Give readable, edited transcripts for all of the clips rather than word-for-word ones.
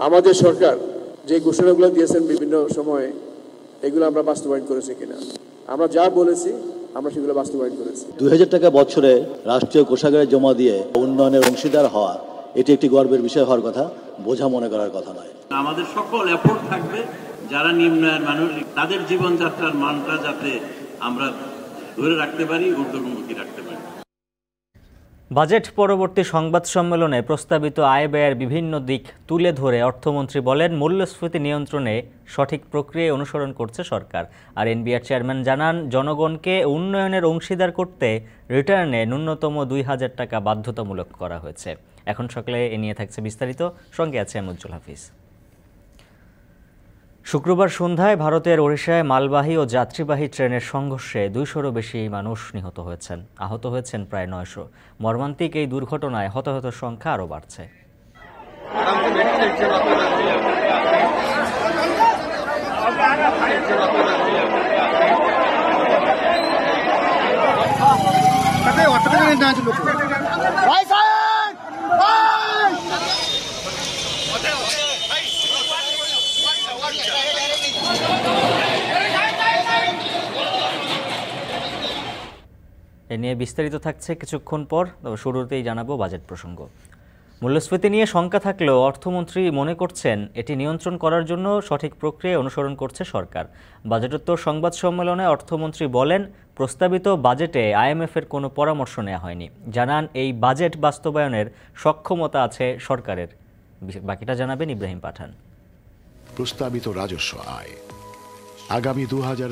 আমাদের সরকার যে ঘোষণাগুলো দিয়েছেন বিভিন্ন সময়ে এগুলো আমরা বাস্তবায়ন করেছি কিনা, আমরা যা বলেছি আমরা সেগুলো বাস্তবায়ন করেছি। 2000 টাকা বছরে রাষ্ট্রীয় কোষাগারে জমা দিয়ে উন্নয়নের অংশীদার হওয়া এটি একটি গর্বের বিষয় হওয়ার কথা, বোঝা মনে করার কথা নয়। আমাদের সকল এফোর্ট থাকবে যারা নিম্ন আয়ের মানুষ তাদের জীবনযাত্রার মানটা যাতে আমরা ধরে রাখতে পারি, ঊর্ধ্বমুখী রাখতে পারি। বাজেট পরবর্তী সংবাদ সম্মেলনে প্রস্তাবিত আয় ব্যয়ের বিভিন্ন দিক তুলে ধরে অর্থমন্ত্রী বলেন, মূল্যস্ফীতি নিয়ন্ত্রণে সঠিক প্রক্রিয়া অনুসরণ করছে সরকার। আর এনবিআর চেয়ারম্যান জানান, জনগণকে উন্নয়নের অংশীদার করতে রিটার্নে ন্যূনতম 2000 টাকা বাধ্যতামূলক করা হয়েছে। এখন সকালে এ নিয়ে থাকছে বিস্তারিত, সঙ্গে আছে উজ্জ্বল হাফিজ। শুক্রবার সন্ধ্যায় ভারতের ওড়িশায় মালবাহী ও যাত্রীবাহী ট্রেনের সংঘর্ষে 200-রও বেশি মানুষ নিহত হয়েছেন, আহত হয়েছেন প্রায় 900। মর্মান্তিক এই দুর্ঘটনায় হতাহতের সংখ্যা আরও বাড়ছে। এ নিয়ে বিস্তারিত থাকছে কিছুক্ষণ পর, তবে শুরুতেই জানাবো বাজেট প্রসঙ্গ। মূল্যস্ফীতি নিয়ে শঙ্কা থাকলেও অর্থমন্ত্রী মনে করছেন এটি নিয়ন্ত্রণ করার জন্য সঠিক প্রক্রিয়া অনুসরণ করছে সরকার। বাজেটোত্তর সংবাদ সম্মেলনে অর্থমন্ত্রী বলেন, প্রস্তাবিত বাজেটে আইএমএফের কোনো পরামর্শ নেওয়া হয়নি। জানান, এই বাজেট বাস্তবায়নের সক্ষমতা আছে সরকারের। বাকিটা জানাবেন ইব্রাহিম পাঠান। প্রস্তাবিত রাজস্ব আয় আগামী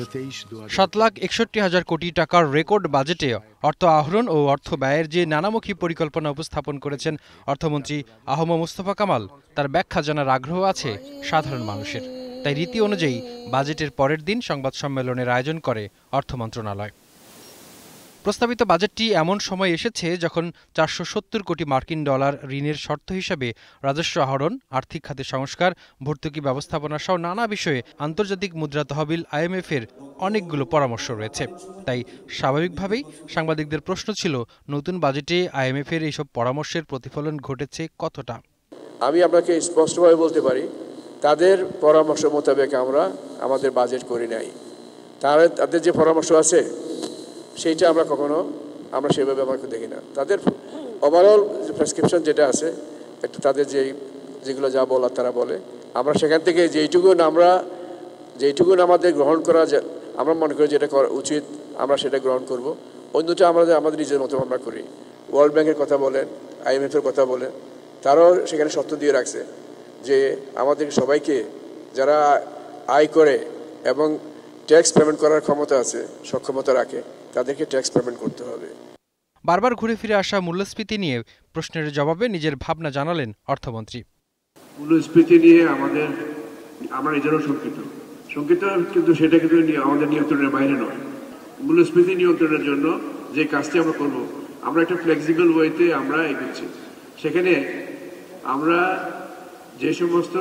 7,61,000 কোটি টাকার রেকর্ড বাজেটে অর্থ আহরণ ও অর্থ ব্যয়ের যে নানামুখী পরিকল্পনা উপস্থাপন করেছেন অর্থমন্ত্রী আহম মোস্তফা কামাল, তার ব্যাখ্যা জানার আগ্রহ আছে সাধারণ মানুষের। তাই রীতি অনুযায়ী বাজেটের পরের দিন সংবাদ সম্মেলনের আয়োজন করে অর্থ মন্ত্রণালয়। প্রস্তাবিত বাজেটটি এমন সময় এসেছে যখন 470 কোটি মার্কিন ডলার ঋণের শর্ত হিসাবে রাজস্ব আহরণ, আর্থিক খাতে সংস্কার, ভর্তুকি ব্যবস্থাপনা সহ নানা বিষয়ে আন্তর্জাতিক মুদ্রা তহবিল আইএমএফের অনেকগুলো পরামর্শ রয়েছে। তাই স্বাভাবিকভাবেই সাংবাদিকদের প্রশ্ন ছিল, নতুন বাজেটে আইএমএফের এইসব পরামর্শের প্রতিফলন ঘটেছে কতটা? আমি আপনাকে স্পষ্টভাবে বলতে পারি, তাদের পরামর্শ মোতাবেক আমরা আমাদের বাজেট করি নাই। তাদের যে পরামর্শ আছে সেইটা আমরা সেভাবে ব্যবহার করে দেখি না। তাদের ওভারঅল যে প্রেসক্রিপশন যেটা আছে, একটু তাদের যেগুলো যা বলার তারা বলে, আমরা সেখান থেকে যেইটুকুন আমাদের গ্রহণ করা আমরা মনে করি যেটা করা উচিত আমরা সেটা গ্রহণ করব। অন্যটা আমরা আমাদের নিজের মতো আমরা করি। ওয়ার্ল্ড ব্যাংকের কথা বলেন, আইএমএফের কথা বলেন, তারাও সেখানে শর্ত দিয়ে রাখছে যে আমাদের সবাইকে যারা আয় করে এবং ট্যাক্স পেমেন্ট করার ক্ষমতা আছে, সক্ষমতা রাখে, তাদেরকে ট্যাক্স পেমেন্ট করতে হবে। বারবার ঘুরে ফিরে আসা মূল্যস্ফীতি নিয়ে প্রশ্নের জবাবে নিজের ভাবনা জানালেন অর্থমন্ত্রী। মূল্যস্ফীতি নিয়ে আমরা নিজেরও শঙ্কিত, কিন্তু সেটা কিন্তু আমাদের নিয়ন্ত্রণের বাইরে নয়। মূল্যস্ফীতি নিয়ন্ত্রণের জন্য যে কাজটি আমরা করব, আমরা একটা ফ্লেক্সিবল ওয়েতে আমরা এগোচ্ছি। সেখানে আমরা যে সমস্ত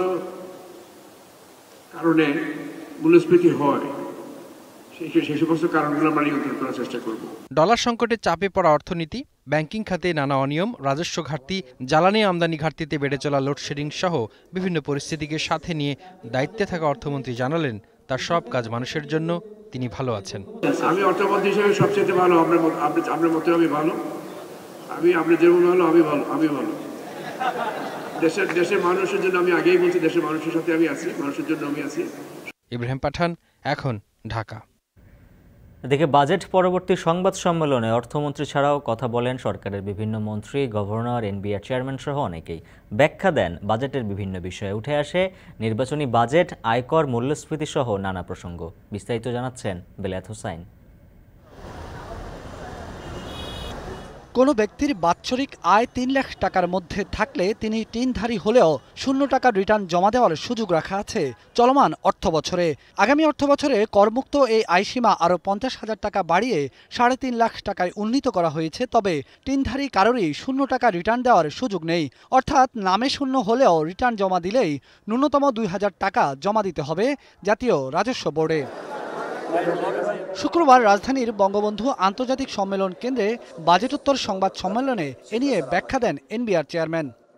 কারণে মূল্যস্ফীতি হয় সেই সমস্ত কারণগুলো আমরা নিয়ন্ত্রণ করার চেষ্টা করব। ডলার সংকটে চাপে পড়া অর্থনীতি, ব্যাংকিং খাতে নানা অনিয়ম, রাজস্ব ঘাটতি, জ্বালানি আমদানি ঘাটতিতে বেড়ে চলা লোডশেডিং সহ বিভিন্ন পরিস্থিতিকে সাথে নিয়ে দায়িত্বে থাকা অর্থমন্ত্রী জানালেন, তার সব কাজ মানুষের জন্য, তিনি ভালো আছেন। আমি অর্থমন্ত্রী হিসেবে সবচেয়ে ভালো, আপনার মতে আমি ভালো, আপনি যেমন ভালো আমি ভালো। দেশের মানুষের জন্য আমি আগেই বলছি, দেশের মানুষের সাথে আমি আছি, মানুষের জন্য আমি আছি। ইব্রাহিম পাঠান, এখন ঢাকা। এদিকে বাজেট পরবর্তী সংবাদ সম্মেলনে অর্থমন্ত্রী ছাড়াও কথা বলেন সরকারের বিভিন্ন মন্ত্রী, গভর্নর, এনবিআর চেয়ারম্যান সহ অনেকেই। ব্যাখ্যা দেন বাজেটের বিভিন্ন বিষয়ে। উঠে আসে নির্বাচনী বাজেট, আয়কর, মূল্যস্ফীতি সহ নানা প্রসঙ্গ। বিস্তারিত জানাচ্ছেন বেলায়েত হোসাইন। কোনো ব্যক্তির বাৎসরিক আয় 3 লাখ টাকার মধ্যে থাকলে তিনি ঋণধারী হলেও 0 টাকার রিটার্ন জমা দেওয়ার সুযোগ রাখা আছে চলমান অর্থবছরে। আগামী অর্থবছরে করমুক্ত এই আয়সীমা আরও 50,000 টাকা বাড়িয়ে 3.5 লাখ টাকায় উন্নীত করা হয়েছে। তবে ঋণধারী কারোরই 0 টাকা রিটার্ন দেওয়ার সুযোগ নেই। অর্থাৎ নামে শূন্য হলেও রিটার্ন জমা দিলেই ন্যূনতম 2000 টাকা জমা দিতে হবে জাতীয় রাজস্ব বোর্ডে। শুক্রবার রাজধানীর বঙ্গবন্ধু আন্তর্জাতিক সম্মেলন কেন্দ্রে বাজেটোত্তর সংবাদ সম্মেলনে এ নিয়ে ব্যাখ্যা দেন এনবিআর চেয়ারম্যান।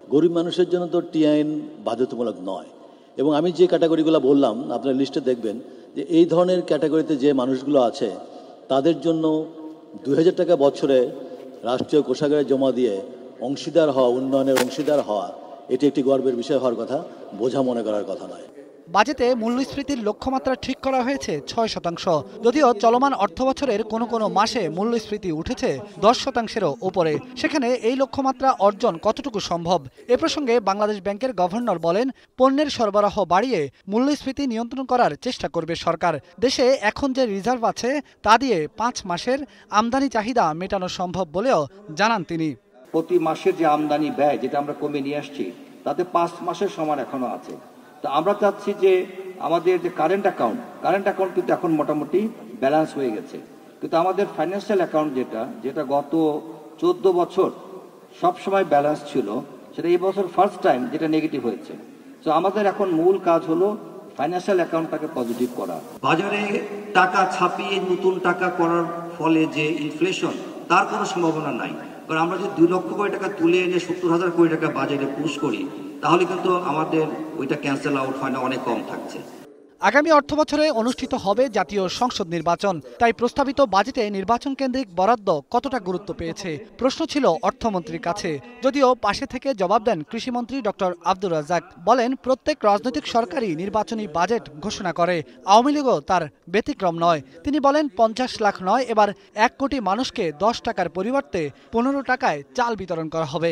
গরিব মানুষের জন্য তো টি আইন বাধ্যতামূলক নয়। এবং আমি যে ক্যাটাগরিগুলো বললাম আপনার লিস্টে দেখবেন যে এই ধরনের ক্যাটাগরিতে যে মানুষগুলো আছে তাদের জন্য 2000 টাকা বছরে রাষ্ট্রীয় কোষাগারে জমা দিয়ে অংশীদার হওয়া, উন্নয়নের অংশীদার হওয়া, এটি একটি গর্বের বিষয় হওয়ার কথা, বোঝা মনে করার কথা নয়। বাজেটে মূল্যস্ফীতির লক্ষ্যমাত্রা ঠিক করা হয়েছে 6%। যদিও চলমান অর্থবছরের কোনো কোনো মাসে মূল্যস্ফীতি উঠেছে 10%-এরও উপরে। সেখানে এই লক্ষ্যমাত্রা অর্জন কতটুকু সম্ভব এ প্রসঙ্গে বাংলাদেশ ব্যাংকের গভর্নর বলেন, পণ্যের সরবরাহ বাড়িয়ে মূল্যস্ফীতি নিয়ন্ত্রণ করার চেষ্টা করবে সরকার। দেশে এখন যে রিজার্ভ আছে তা দিয়ে 5 মাসের আমদানি চাহিদা মেটানো সম্ভব বলেও জানান তিনি। প্রতি মাসের যে আমদানি ব্যয় যেটা আমরা কমে নিয়ে আসছি তাতে 5 মাসের সমান এখনো আছে। তো আমরা চাচ্ছি যে আমাদের যে কারেন্ট অ্যাকাউন্ট কিন্তু এখন মোটামুটি ব্যালেন্স হয়ে গেছে, কিন্তু আমাদের ফাইন্যান্সিয়াল অ্যাকাউন্ট যেটা গত 14 বছর সবসময় ব্যালেন্স ছিল, সেটা এই বছর ফার্স্ট টাইম যেটা নেগেটিভ হয়েছে। তো আমাদের এখন মূল কাজ হলো ফাইন্যান্সিয়াল অ্যাকাউন্টটাকে পজিটিভ করা। বাজারে টাকা ছাপিয়ে নতুন টাকা করার ফলে যে ইনফ্লেশন, তার কোনো সম্ভাবনা নাই। কারণ আমরা যদি 2 লক্ষ কোটি টাকা তুলে এনে 70,000 কোটি টাকা বাজেটে পুশ করি, তাহলে কিন্তু আমাদের ওইটা ক্যান্সেল আউট হয় না, অনেক কম থাকছে। আগামী অর্থবছরে অনুষ্ঠিত হবে জাতীয় সংসদ নির্বাচন। তাই প্রস্তাবিত বাজেটে নির্বাচন কেন্দ্রিক বরাদ্দ কতটা গুরুত্ব পেয়েছে প্রশ্ন ছিল অর্থমন্ত্রীর কাছে। যদিও পাশে থেকে জবাব দেন কৃষিমন্ত্রী ডক্টর আব্দুর রাজ্জাক। বলেন, প্রত্যেক রাজনৈতিক সরকারই নির্বাচনী বাজেট ঘোষণা করে, আওয়ামী লীগও তার ব্যতিক্রম নয়। তিনি বলেন, 50 লাখ নয়, এবার 1 কোটি মানুষকে 10 টাকার পরিবর্তে 15 টাকায় চাল বিতরণ করা হবে।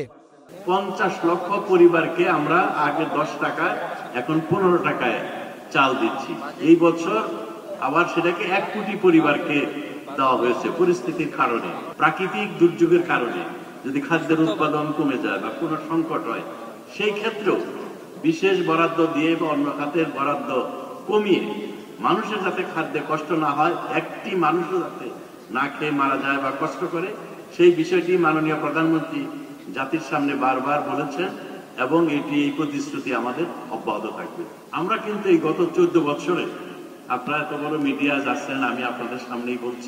50 লক্ষ পরিবারকে আমরা আগে 10 টাকায়, এখন 15 টাকায় চাল দিচ্ছি। এই বছর আবার সেটাকে 1 কোটি পরিবারকে দেওয়া হয়েছে। পরিস্থিতির কারণে, প্রাকৃতিক দুর্যোগের কারণে যদি খাদ্যের উৎপাদন কমে যায় বা কোনো সংকট হয়, সেই ক্ষেত্রেও বিশেষ বরাদ্দ দিয়ে বা অন্য খাতের বরাদ্দ কমিয়ে মানুষের যাতে খাদ্যে কষ্ট না হয়, একটি মানুষও যাতে না খেয়ে মারা যায় বা কষ্ট করে, সেই বিষয়টি মাননীয় প্রধানমন্ত্রী জাতির সামনে বারবার বলেছেন এবং এই প্রতিশ্রুতি আমাদের অব্যাহত থাকবে। আমরা কিন্তু এই গত 14 বছরে, আপনারা এত বড় মিডিয়া যাচ্ছেন, আমি আপনাদের সামনেই বলছি,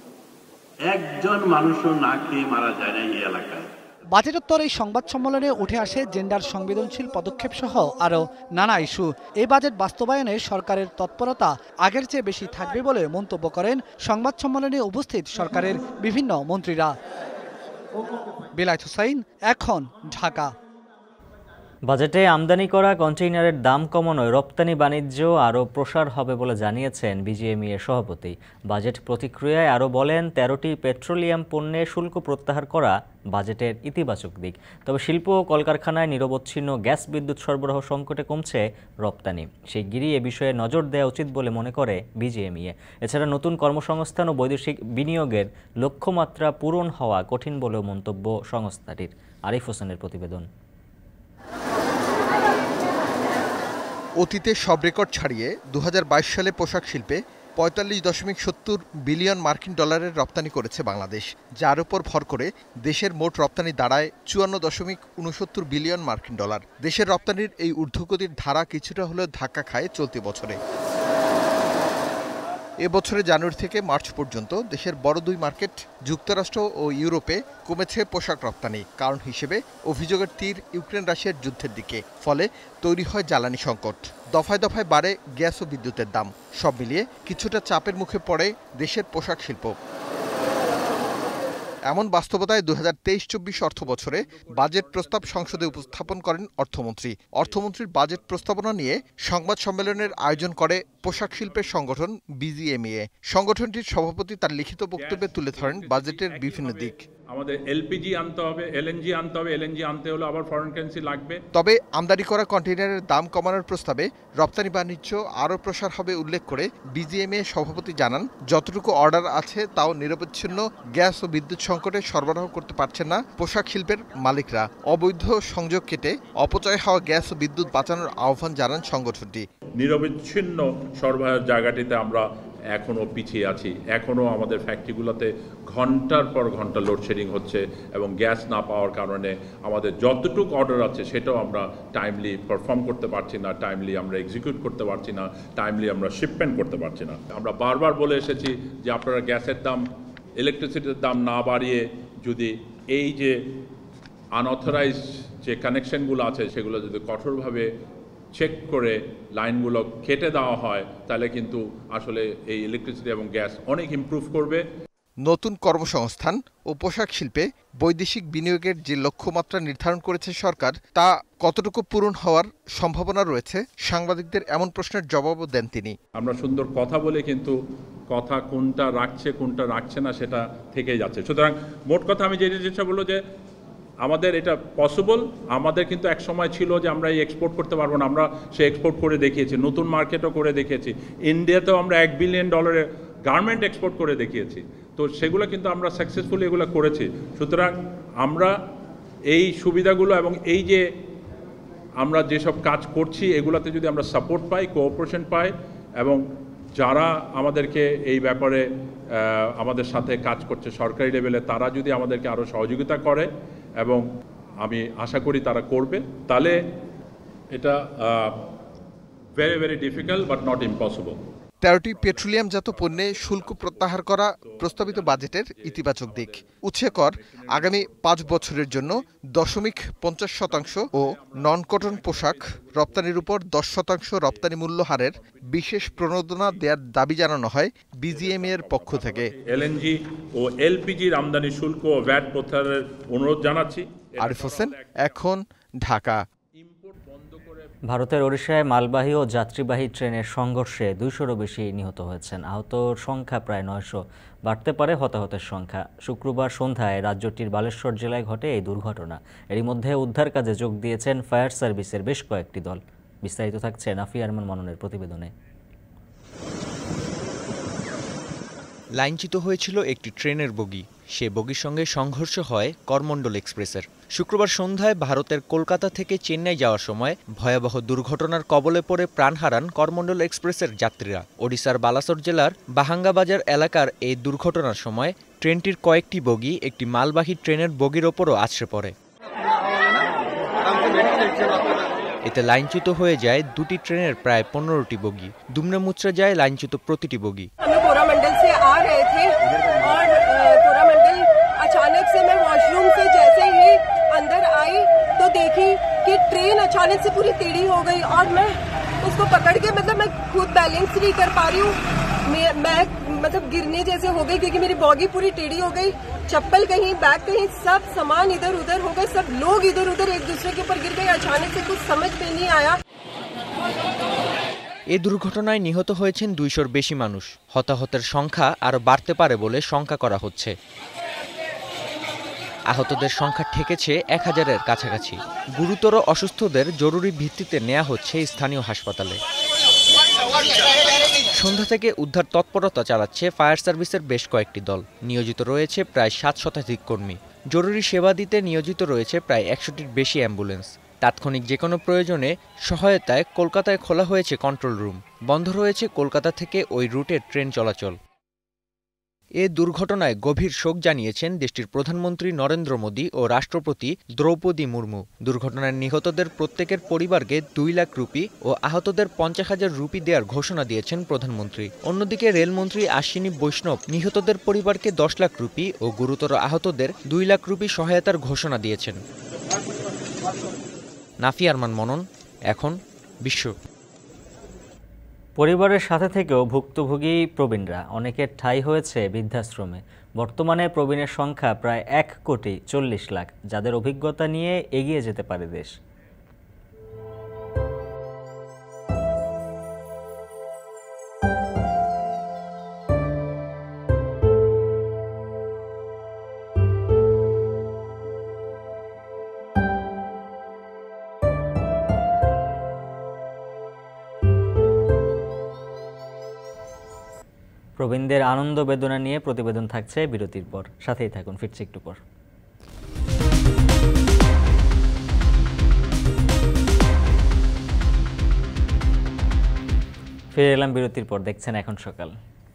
একজন মানুষও না খেয়ে মারা যায় না এই এলাকায়। বাজেটোত্তর এই সংবাদ সম্মেলনে উঠে আসে জেন্ডার সংবেদনশীল পদক্ষেপ সহ আরও নানা ইস্যু। এই বাজেট বাস্তবায়নে সরকারের তৎপরতা আগের চেয়ে বেশি থাকবে বলে মন্তব্য করেন সংবাদ সম্মেলনে উপস্থিত সরকারের বিভিন্ন মন্ত্রীরা। বিলায়েত হোসাইন, এখন, ঢাকা। বাজেটে আমদানি করা কন্টেইনারের দাম কমানোয় রপ্তানি বাণিজ্য আরও প্রসার হবে বলে জানিয়েছেন বিজিএমইএর সভাপতি। বাজেট প্রতিক্রিয়ায় আরও বলেন, 13টি পেট্রোলিয়াম পণ্যে শুল্ক প্রত্যাহার করা বাজেটের ইতিবাচক দিক। তবে শিল্প ও কলকারখানায় নিরবচ্ছিন্ন গ্যাস বিদ্যুৎ সরবরাহ সংকটে কমছে রপ্তানি। শিগগিরই এ বিষয়ে নজর দেওয়া উচিত বলে মনে করে বিজিএমইএ। এছাড়া নতুন কর্মসংস্থান ও বৈদেশিক বিনিয়োগের লক্ষ্যমাত্রা পূরণ হওয়া কঠিন বলেও মন্তব্য সংস্থাটির। আরিফ হোসেনের প্রতিবেদন। অতীতে সব রেকর্ড ছাড়িয়ে 2022 সালে পোশাক শিল্পে 45.70 বিলিয়ন মার্কিন ডলারের রপ্তানি করেছে বাংলাদেশ, যার উপর ভর করে দেশের মোট রপ্তানি দাঁড়ায় 54.69 বিলিয়ন মার্কিন ডলার। দেশের রপ্তানির এই ঊর্ধ্বগতির ধারা কিছুটা হলেও ধাক্কা খায় চলতি বছরে। এবছরে জানুয়ারি থেকে মার্চ পর্যন্ত দেশের বড় 2 মার্কেট যুক্তরাষ্ট্র ও ইউরোপে কমেছে পোশাক রপ্তানি। কারণ হিসেবে অভিযোগের তীর ইউক্রেন রাশিয়ার যুদ্ধের দিকে। ফলে তৈরি হয় জ্বালানি সংকট, দফায় দফায় বাড়ে গ্যাস ও বিদ্যুতের দাম। সব মিলিয়ে কিছুটা চাপের মুখে পড়ে দেশের পোশাক শিল্প। এমন বাস্তবতায় 2023-24 অর্থ বছরে বাজেট প্রস্তাব সংসদে উপস্থাপন করেন অর্থমন্ত্রী। অর্থমন্ত্রীর বাজেট প্রস্তাবনা নিয়ে সংবাদ সম্মেলনের আয়োজন করে পোশাক শিল্পের সংগঠন বিজিএমইএ। সংগঠনটির সভাপতি তার লিখিত বক্তব্যে তুলে ধরেন বাজেটের বিভিন্ন দিক। আমাদের এলপিজি আনতে হবে, এলএনজি আনতে হবে, এলএনজি আনতে হলে আবার ফরেন কারেন্সি লাগবে। তবে আমদানি করা কন্টেইনারের দাম কমানোর প্রস্তাবে রপ্তানি বাণিজ্য আরও প্রসার হবে উল্লেখ করে বিজিএমইএ সভাপতি জানান, যতটুকু অর্ডার আছে তাও নিরবচ্ছিন্ন গ্যাস ও বিদ্যুৎ সংকটে সরবরাহ করতে পারছেন না পোশাক শিল্পের মালিকরা। অবৈধ সংযোগ কেটে অপচয় হওয়া গ্যাস ও বিদ্যুৎ বাঁচানোর আহ্বান জানান সংগঠনটি। নিরবচ্ছিন্ন সরবরাহের জায়গাটিতে আমরা এখনও পিছিয়ে আছি। এখনও আমাদের ফ্যাক্টরিগুলোতে ঘন্টার পর ঘন্টা লোডশেডিং হচ্ছে এবং গ্যাস না পাওয়ার কারণে আমাদের যতটুকু অর্ডার আছে সেটাও আমরা টাইমলি পারফর্ম করতে পারছি না, টাইমলি আমরা এক্সিকিউট করতে পারছি না, টাইমলি আমরা শিপমেন্ট করতে পারছি না। আমরা বারবার বলে এসেছি যে আপনারা গ্যাসের দাম, ইলেকট্রিসিটির দাম না বাড়িয়ে যদি এই যে আনঅথরাইজড যে কানেকশনগুলো আছে সেগুলো যদি কঠোরভাবে চেক করে লাইনগুলো কেটে দেওয়া হয় তাহলে কিন্তু আসলে এই ইলেকট্রিসিটি এবং গ্যাস অনেক ইমপ্রুভ করবে। নতুন কর্মসংস্থান ও পোশাক শিল্পে বৈদেশিক বিনিয়োগের যে লক্ষ্যমাত্রা নির্ধারণ করেছে সরকার তা কতটুকু পূরণ হওয়ার সম্ভাবনা রয়েছে, সাংবাদিকদের এমন প্রশ্নের জবাবও দেন তিনি। আমরা সুন্দর কথা বলে কিন্তু কথা কোনটা রাখছে না সেটা থেকেই যাচ্ছে। সুতরাং মোট কথা আমি যে জিনিসটা বলবো যে আমাদের এটা পসিবল। আমাদের কিন্তু এক সময় ছিল যে আমরা এই এক্সপোর্ট করতে পারবো না, আমরা সে এক্সপোর্ট করে দেখিয়েছি, নতুন মার্কেটও করে দেখিয়েছি। ইন্ডিয়াতেও আমরা $1 বিলিয়ন গার্মেন্ট এক্সপোর্ট করে দেখিয়েছি। তো সেগুলো কিন্তু আমরা সাকসেসফুলি এগুলো করেছি। সুতরাং আমরা এই সুবিধাগুলো এবং এই যে আমরা যেসব কাজ করছি এগুলোতে যদি আমরা সাপোর্ট পাই, কোঅপারেশন পাই এবং যারা আমাদেরকে এই ব্যাপারে আমাদের সাথে কাজ করছে সরকারি লেভেলে তারা যদি আমাদেরকে আরও সহযোগিতা করে এবং আমি আশা করি তারা করবে, তাহলে এটা very very difficult but not impossible. 13টি পেট্রোলিয়ামজাত পণ্যে শুল্ক প্রত্যাহার করা প্রস্তাবিত বাজেটের ইতিবাচক দিক। উৎসে কর আগামী 5 বছরের জন্য 0.50% ও নন কটন পোশাক রপ্তানির উপর 10% রপ্তানি মূল্য হারের বিশেষ প্রণোদনা দেওয়ার দাবি জানানো হয় বিজিএমএ এর পক্ষ থেকে। এলএনজি ও এলপিজির আমদানি শুল্ক ও ভ্যাট প্রত্যাহারের অনুরোধ জানাচ্ছি। আরিফ হোসেন, এখন, ঢাকা। ভারতের ওড়িশায় মালবাহী ও যাত্রীবাহী ট্রেনের সংঘর্ষে 200-রও বেশি নিহত হয়েছেন। আহতর সংখ্যা প্রায় 900, বাড়তে পারে হতাহতের সংখ্যা। শুক্রবার সন্ধ্যায় রাজ্যটির বালেশ্বর জেলায় ঘটে এই দুর্ঘটনা। এরই মধ্যে উদ্ধার কাজে যোগ দিয়েছেন ফায়ার সার্ভিসের বেশ কয়েকটি দল। বিস্তারিত থাকছে নাফিয়া আরমান মননের প্রতিবেদনে। লাইনচ্যুত হয়েছিল একটি ট্রেনের বগি। সে বগির সঙ্গে সংঘর্ষ হয় করমণ্ডল এক্সপ্রেসের। শুক্রবার সন্ধ্যায় ভারতের কলকাতা থেকে চেন্নাই যাওয়ার সময় ভয়াবহ দুর্ঘটনার কবলে পড়ে প্রাণ হারান করমণ্ডল এক্সপ্রেসের যাত্রীরা। ওড়িশার বালাসোর জেলার বাহাঙ্গাবাজার এলাকার এই দুর্ঘটনার সময় ট্রেনটির কয়েকটি বগি একটি মালবাহী ট্রেনের বগির ওপরও আছড়ে পড়ে। এতে লাইনচ্যুত হয়ে যায় দুটি ট্রেনের প্রায় 15টি বগি। দুমড়ে মুচড়ে যায় লাইনচ্যুত প্রতিটি বগি। अचानक से मैं वॉशरूम से जैसे ही अंदर आई तो देखी कि ट्रेन अचानक से पूरी टेढ़ी हो गई और मैं उसको पकड़ के मतलब मैं खुद बैलेंस नहीं कर पा रही हूँ। मैं मतलब गिरने जैसे हो गई क्योंकि मेरी बॉडी पूरी टेढ़ी हो गई। चप्पल कहीं, बैग कहीं, सब सामान इधर उधर हो गए, सब लोग इधर उधर एक दूसरे के ऊपर गिर गए। अचानक से कुछ समझ में नहीं आया। এ দুর্ঘটনায় নিহত হয়েছেন 200-র বেশি মানুষ। হতাহতের সংখ্যা আরও বাড়তে পারে বলে শঙ্কা করা হচ্ছে। আহতদের সংখ্যা ঠেকেছে 1000-এর কাছাকাছি। গুরুতর অসুস্থদের জরুরি ভিত্তিতে নেওয়া হচ্ছে স্থানীয় হাসপাতালে। সন্ধ্যা থেকে উদ্ধার তৎপরতা চালাচ্ছে ফায়ার সার্ভিসের বেশ কয়েকটি দল। নিয়োজিত রয়েছে প্রায় 7 শতাধিক কর্মী। জরুরি সেবা দিতে নিয়োজিত রয়েছে প্রায় 100টির বেশি অ্যাম্বুলেন্স। তাৎক্ষণিক যে কোনো প্রয়োজনে সহায়তায় কলকাতায় খোলা হয়েছে কন্ট্রোল রুম। বন্ধ রয়েছে কলকাতা থেকে ওই রুটের ট্রেন চলাচল। এ দুর্ঘটনায় গভীর শোক জানিয়েছেন দেশটির প্রধানমন্ত্রী নরেন্দ্র মোদী ও রাষ্ট্রপতি দ্রৌপদী মুর্মু। দুর্ঘটনায় নিহতদের প্রত্যেকের পরিবারকে 2 লাখ রুপি ও আহতদের 50,000 রুপি দেওয়ার ঘোষণা দিয়েছেন প্রধানমন্ত্রী। অন্যদিকে রেলমন্ত্রী আশ্বিনী বৈষ্ণব নিহতদের পরিবারকে 10 লাখ রুপি ও গুরুতর আহতদের 2 লাখ রুপি সহায়তার ঘোষণা দিয়েছেন। নাফিয়া আরমান মনন, এখন, বিশ্ব। পরিবারের সাথে থেকেও ভুক্তভোগী প্রবীণরা অনেকের ঠাঁই হয়েছে বৃদ্ধাশ্রমে। বর্তমানে প্রবীণের সংখ্যা প্রায় 1,40,00,000, যাদের অভিজ্ঞতা নিয়ে এগিয়ে যেতে পারে দেশ। প্রবীণদের আনন্দ বেদনা নিয়ে প্রতিবেদন থাকছে বিরতির পর। সাথেই থাকুন, ফিরছি একটু পর। ফিরে এলাম বিরতির পর, দেখছেন এখন সকাল।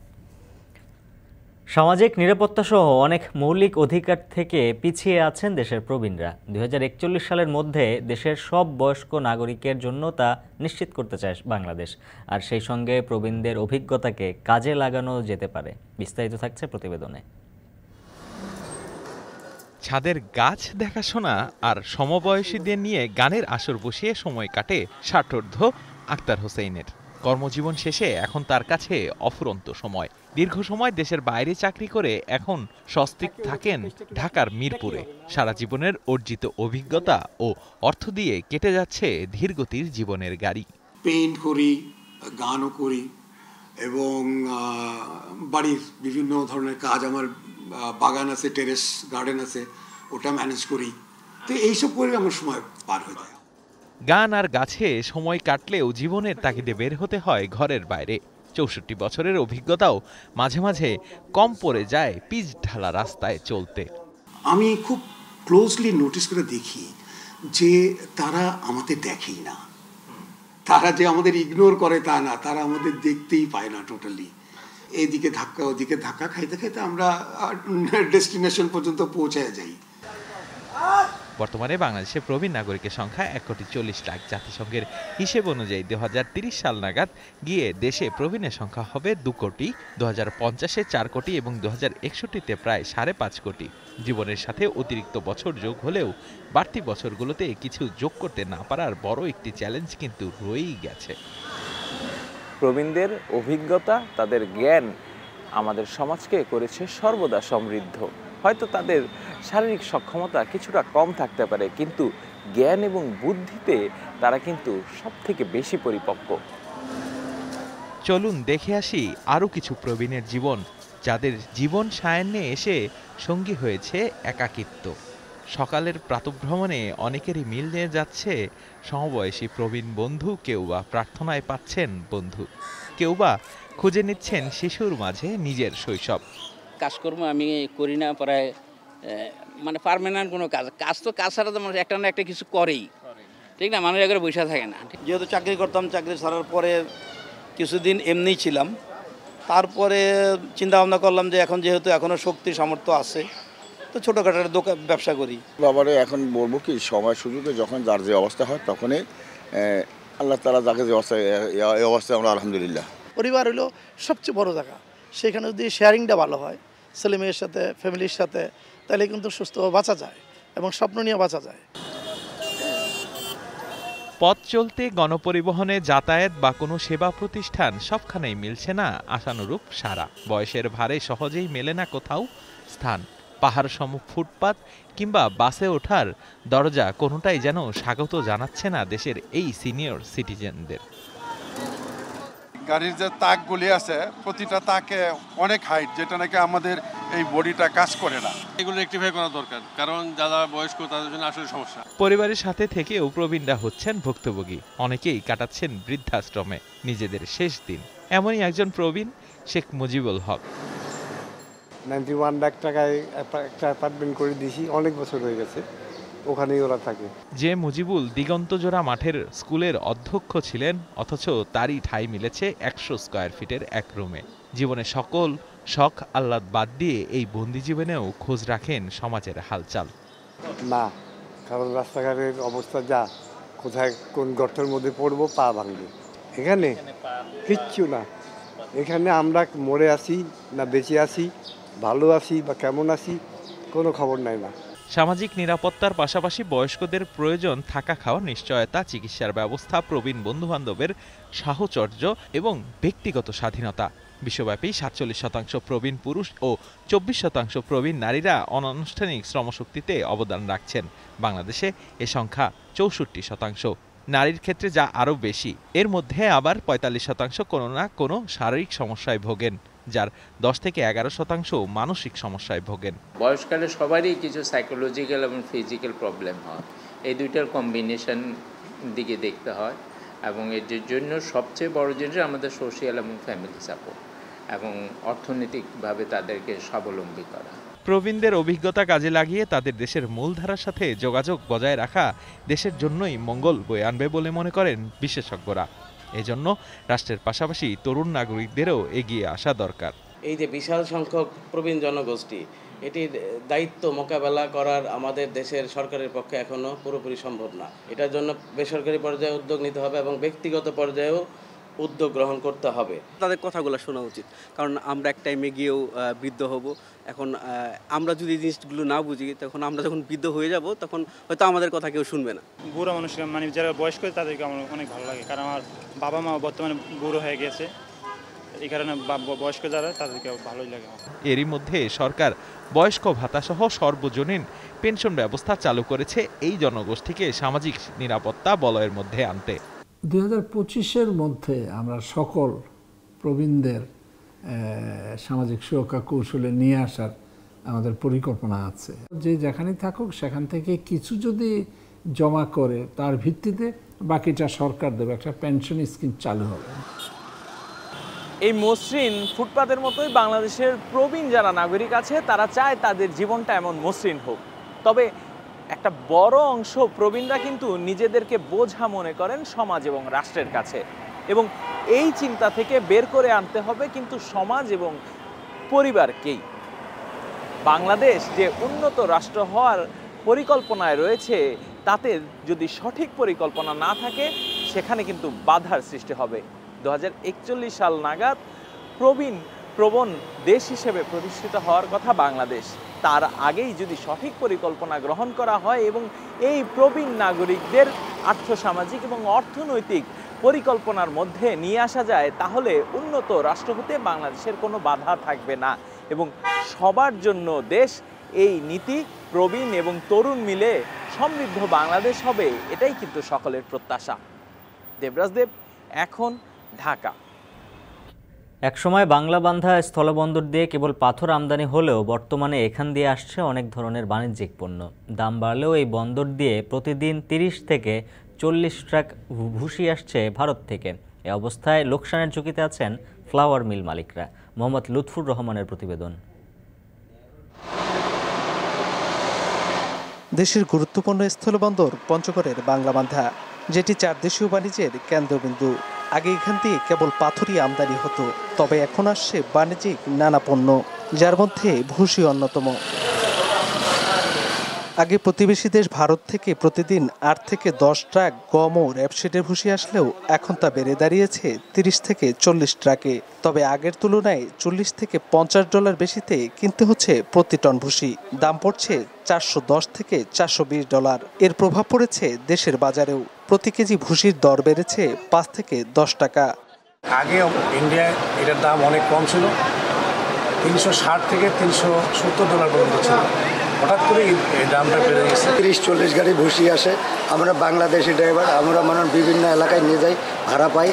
সামাজিক নিরাপত্তা সহ অনেক মৌলিক অধিকার থেকে পিছিয়ে আছেন দেশের প্রবীণরা। 2041 সালের মধ্যে দেশের সব বয়স্ক নাগরিকের জন্য তা নিশ্চিত করতে চায় বাংলাদেশ। আর সেই সঙ্গে প্রবীণদের অভিজ্ঞতাকে কাজে লাগানো যেতে পারে। বিস্তারিত থাকছে প্রতিবেদনে। ছাদের গাছ দেখাশোনা আর সমবয়সীদের নিয়ে গানের আসর বসিয়ে সময় কাটে ষাটোর্ধ্ব আক্তার হোসেইনের। কর্মজীবন শেষে এখন তার কাছে অফুরন্ত সময়। দীর্ঘ সময় দেশের বাইরে চাকরি করে এখন স্বস্তিক থাকেন ঢাকার মিরপুরে। সারা জীবনের অর্জিত অভিজ্ঞতা ও অর্থ দিয়ে কেটে যাচ্ছে ধীরগতির জীবনের গাড়ি। পেইন্ট করি, গানও করি এবং বাড়ির বিভিন্ন ধরনের কাজ, আমার বাগান আছে, টেরেস গার্ডেন আছে, ওটা ম্যানেজ করি। তো এইসব করে আমার সময় পার হয়ে যায়। গান আর গাছে সময় কাটলেও জীবনের তাগিদে বের হতে হয় ঘরের বাইরে। ৬৪ বছরের অভিজ্ঞতাও মাঝে মাঝে কম পড়ে যায় পিচ ঢালা রাস্তায় চলতে। আমি খুব ক্লোজলি নোটিস করে দেখি যে তারা আমাদের দেখেই না, তারা যে আমাদের ইগনোর করে তা না, তারা আমাদের দেখতেই পায় না টোটালি। এইদিকে ধাক্কা ওদিকে ধাক্কা খাইতে খাইতে আমরা ডেস্টিনেশন পর্যন্ত পৌঁছে যাই। বর্তমানে বাংলাদেশে প্রবীণ নাগরিকের সংখ্যা ১,৪০,০০,০০০। জাতিসংঘের হিসেব অনুযায়ী ২০৩০ সাল নাগাদ গিয়ে দেশে প্রবীণের সংখ্যা হবে ২ কোটি, ২০৫০-এ ৪ কোটি এবং ২০৬১-তে প্রায় ৫.৫ কোটি। জীবনের সাথে অতিরিক্ত বছর যোগ হলেও বাড়তি বছরগুলোতে কিছু যোগ করতে না পারার বড় একটি চ্যালেঞ্জ কিন্তু রয়েই গেছে। প্রবীণদের অভিজ্ঞতা, তাদের জ্ঞান আমাদের সমাজকে করেছে সর্বদা সমৃদ্ধ। হয়তো তাদের শারীরিক সক্ষমতা কিছুটা কম থাকতে পারে, কিন্তু জ্ঞান এবং বুদ্ধিতে তারা কিন্তু সবথেকে বেশি পরিপক্ক। চলুন দেখে আসি আরও কিছু প্রবীণের জীবন, যাদের জীবন সায়ান্নে এসে সঙ্গী হয়েছে একাকিত্ব। সকালের প্রাতঃভ্রমণে অনেকেরই মিল নিয়ে যাচ্ছে সমবয়সী প্রবীণ বন্ধু, কেউ বা প্রার্থনায় পাচ্ছেন বন্ধু, কেউ বা খুঁজে নিচ্ছেন শিশুর মাঝে নিজের শৈশব। কাজকর্ম আমি করি না প্রায়, মানে পার্মানেন্ট কোনো কাজ তো কাজ ছাড়া তো মানুষ একটা না একটা কিছু করেই, ঠিক না? মানুষ একবারে বসে থাকে না। যেহেতু চাকরি করতাম, চাকরি ছাড়ার পরে কিছুদিন এমনিই ছিলাম, তারপরে চিন্তা ভাবনা করলাম যে এখন যেহেতু এখনও শক্তি সামর্থ্য আছে, তো ছোটোখাটো দোকান ব্যবসা করি। বাবারে এখন বলবো কি, সময় সুযোগে যখন যার যে অবস্থা হয় তখনই আল্লাহ তাআলা যাকে যে অবস্থায়, এই অবস্থায় আমরা আলহামদুলিল্লাহ। পরিবার হলো সবচেয়ে বড় জায়গা, সেখানে যদি শেয়ারিংটা ভালো হয় ছেলে মেয়ের সাথে, ফ্যামিলির সাথে, তাহলে কিন্তু সুস্থভাবে বাঁচা যায় এবং স্বপ্ন নিয়ে বাঁচা যায়। পথ চলতে, গণপরিবহনে যাতায়াত বা কোনো সেবা প্রতিষ্ঠান সবখানেই মিলছে না আশানুরূপ সাড়া। বয়সের ভারে সহজেই মেলে না কোথাও স্থান। পাহাড় সম ফুটপাত কিংবা বাসে ওঠার দরজা কোনোটাই যেন স্বাগত জানাচ্ছে না দেশের এই সিনিয়র সিটিজেনদের। গাড়ির যে তাকগুলি আছে, প্রতিটা তাকে অনেক হাইট, যেটা নাকি আমাদের এই বডিটা কাজ করে না। এগুলো রেকটিফাই করা দরকার, কারণ যারা বয়স্ক তাদের জন্য আসলে সমস্যা। পরিবারের সাথে থেকেও প্রবীণরা হচ্ছেন ভুক্তভোগী। অনেকেই কাটাচ্ছেন বৃদ্ধাশ্রমে নিজেদের শেষ দিন। এমনই একজন প্রবীণ শেখ মুজিবুল হক। 91 লাখ টাকায় একটা অ্যাপার্টমেন্ট করে দিয়েছি, অনেক বছর হয়ে গেছে, ওখানেই ওরা থাকে। যে মুজিবুল দিগন্তজোড়া মাঠের স্কুলের অধ্যক্ষ ছিলেন, অথচ তারই ঠাঁই মিলেছে 100 স্কয়ার ফিটের এক রুমে। জীবনের সকল শখ আহ্লাদ বাদ দিয়ে এই বন্দি জীবনেও খোঁজ রাখেন সমাজের হালচাল। না, কারণ রাস্তাঘাটের অবস্থা যা, কোথায় কোন গর্তের মধ্যে পড়বো, পা ভাঙবে। এখানে কিচ্ছু না, এখানে আমরা মরে আসি না বেঁচে আসি, ভালো আছি বা কেমন আছি, কোনো খবর নাই না। সামাজিক নিরাপত্তার পাশাপাশি বয়স্কদের প্রয়োজন থাকা, খাওয়া নিশ্চয়তা, চিকিৎসার ব্যবস্থা, প্রবীণ বন্ধুবান্ধবের সাহচর্য এবং ব্যক্তিগত স্বাধীনতা। বিশ্বব্যাপী 47% প্রবীণ পুরুষ ও 24% প্রবীণ নারীরা অনানুষ্ঠানিক শ্রমশক্তিতে অবদান রাখছেন। বাংলাদেশে এ সংখ্যা 64%। নারীর ক্ষেত্রে যা আরও বেশি। এর মধ্যে আবার 45% কোনো না কোনো শারীরিক সমস্যায় ভোগেন, যার 10 থেকে 11% মানসিক সমস্যায় ভোগেন। বয়সকালে সবারই কিছু সাইকোলজিক্যাল এবং ফিজিক্যাল প্রবলেম হয়, এই দুইটার কম্বিনেশন দিকে দেখতে হয় এবং এর জন্য সবচেয়ে বড় জিনিস আমাদের সোশিয়াল এবং ফ্যামিলি সাপোর্ট এবং অর্থনৈতিকভাবে তাদেরকে স্বাবলম্বী করা। প্রবীণদের অভিজ্ঞতা কাজে লাগিয়ে তাদের দেশের মূলধারার সাথে যোগাযোগ বজায় রাখা দেশের জন্যই মঙ্গল বয়ে আনবে বলে মনে করেন বিশেষজ্ঞরা। এজন্য রাষ্ট্রের পাশাপাশি তরুণ নাগরিকদেরও এগিয়ে আসা দরকার। এই যে বিশাল সংখ্যক প্রবীণ জনগোষ্ঠী, এটির দায়িত্ব মোকাবেলা করার আমাদের দেশের সরকারের পক্ষে এখনও পুরোপুরি সম্ভব না। এটার জন্য বেসরকারি পর্যায়ে উদ্যোগ নিতে হবে এবং ব্যক্তিগত পর্যায়েও উদ্যোগ গ্রহণ করতে হবে। তাদের কথাগুলো শোনা উচিত, কারণ আমরা এক টাইমে গিয়েও বৃদ্ধ হব। এখন আমরা যদি এই জিনিসগুলো না বুঝি, তখন আমরা যখন বৃদ্ধ হয়ে যাব তখন হয়তো আমাদের কথা কেউ শুনবে না। বুড়ো মানুষরা মানে যারা বয়স্ক তাদেরকে আমার অনেক ভালো লাগে, কারণ আমার বাবা মা বর্তমানে বুড়ো হয়ে গেছে, এই কারণে বয়স্ক যারা তাদেরকে ভালোই লাগে। এরই মধ্যে সরকার বয়স্ক ভাতাসহ সর্বজনীন পেনশন ব্যবস্থা চালু করেছে এই জনগোষ্ঠীকে সামাজিক নিরাপত্তা বলয়ের মধ্যে আনতে। 2025-এর মধ্যে আমরা সকল প্রবীণদের সামাজিক সুরক্ষা কৌশলে নিয়ে আসার আমাদের পরিকল্পনা আছে। যে যেখানেই থাকুক সেখান থেকে কিছু যদি জমা করে তার ভিত্তিতে বাকিটা সরকার দেবে, একটা পেনশন স্কিম চালু হবে। এই মসৃণ ফুটপাতের মতোই বাংলাদেশের প্রবীণ যারা নাগরিক আছে তারা চায় তাদের জীবনটা এমন মসৃণ হোক। তবে একটা বড় অংশ প্রবীণরা কিন্তু নিজেদেরকে বোঝা মনে করেন সমাজ এবং রাষ্ট্রের কাছে, এবং এই চিন্তা থেকে বের করে আনতে হবে কিন্তু সমাজ এবং পরিবারকেই। বাংলাদেশ যে উন্নত রাষ্ট্র হওয়ার পরিকল্পনায় রয়েছে, তাতে যদি সঠিক পরিকল্পনা না থাকে সেখানে কিন্তু বাধার সৃষ্টি হবে। 2041 সাল নাগাদ প্রবণ দেশ হিসেবে প্রতিষ্ঠিত হওয়ার কথা বাংলাদেশ। তার আগেই যদি সঠিক পরিকল্পনা গ্রহণ করা হয় এবং এই প্রবীণ নাগরিকদের আর্থসামাজিক এবং অর্থনৈতিক পরিকল্পনার মধ্যে নিয়ে আসা যায়, তাহলে উন্নত রাষ্ট্র হতে বাংলাদেশের কোনো বাধা থাকবে না এবং সবার জন্য দেশ, এই নীতি প্রবীণ এবং তরুণ মিলে সমৃদ্ধ বাংলাদেশ হবে, এটাই কিন্তু সকলের প্রত্যাশা। দেবরাজ দেব, এখন, ঢাকা। একসময় বাংলাবান্ধা স্থলবন্দর দিয়ে কেবল পাথর আমদানি হলেও বর্তমানে এখান দিয়ে আসছে অনেক ধরনের বাণিজ্যিক পণ্য। দাম বাড়লেও এই বন্দর দিয়ে প্রতিদিন 30 থেকে 40 ট্রাক ভুসি আসছে ভারত থেকে। এ অবস্থায় লোকসানের ঝুঁকিতে আছেন ফ্লাওয়ার মিল মালিকরা। মোহাম্মদ লুৎফুর রহমানের প্রতিবেদন। দেশের গুরুত্বপূর্ণ স্থলবন্দর পঞ্চগড়ের বাংলাবান্ধা, যেটি 4 দেশীয় বাণিজ্যের কেন্দ্রবিন্দু। আগে এখান দিয়ে কেবল পাথরই আমদানি হতো, তবে এখন আসছে বাণিজ্যিক নানা পণ্য, যার মধ্যে ভুসি অন্যতম। আগে প্রতিবেশী দেশ ভারত থেকে প্রতিদিন 8 থেকে 10 ট্রাক গম ও রেপসিডের ভুসি আসলেও এখন তা বেড়ে দাঁড়িয়েছে 30 থেকে 40 ট্রাকে। তবে আগের তুলনায় $40 থেকে $50 বেশিতে কিনতে হচ্ছে প্রতি টন ভুসি। দাম পড়ছে $410 থেকে $420। এর প্রভাব পড়েছে দেশের বাজারেও। প্রতি কেজি ভুসির দর বেড়েছে 5 থেকে 10 টাকা। আগে ইন্ডিয়ায় এটার দাম অনেক কম ছিল, $360 থেকে $370 পর্যন্ত ছিল। হঠাৎ করে এই দামটা বেড়ে গেছে। 30-40 গাড়ি ভুসি আসে, আমরা বাংলাদেশি ড্রাইভার, আমরা বিভিন্ন এলাকায় নিয়ে যাই, ভাড়া পাই।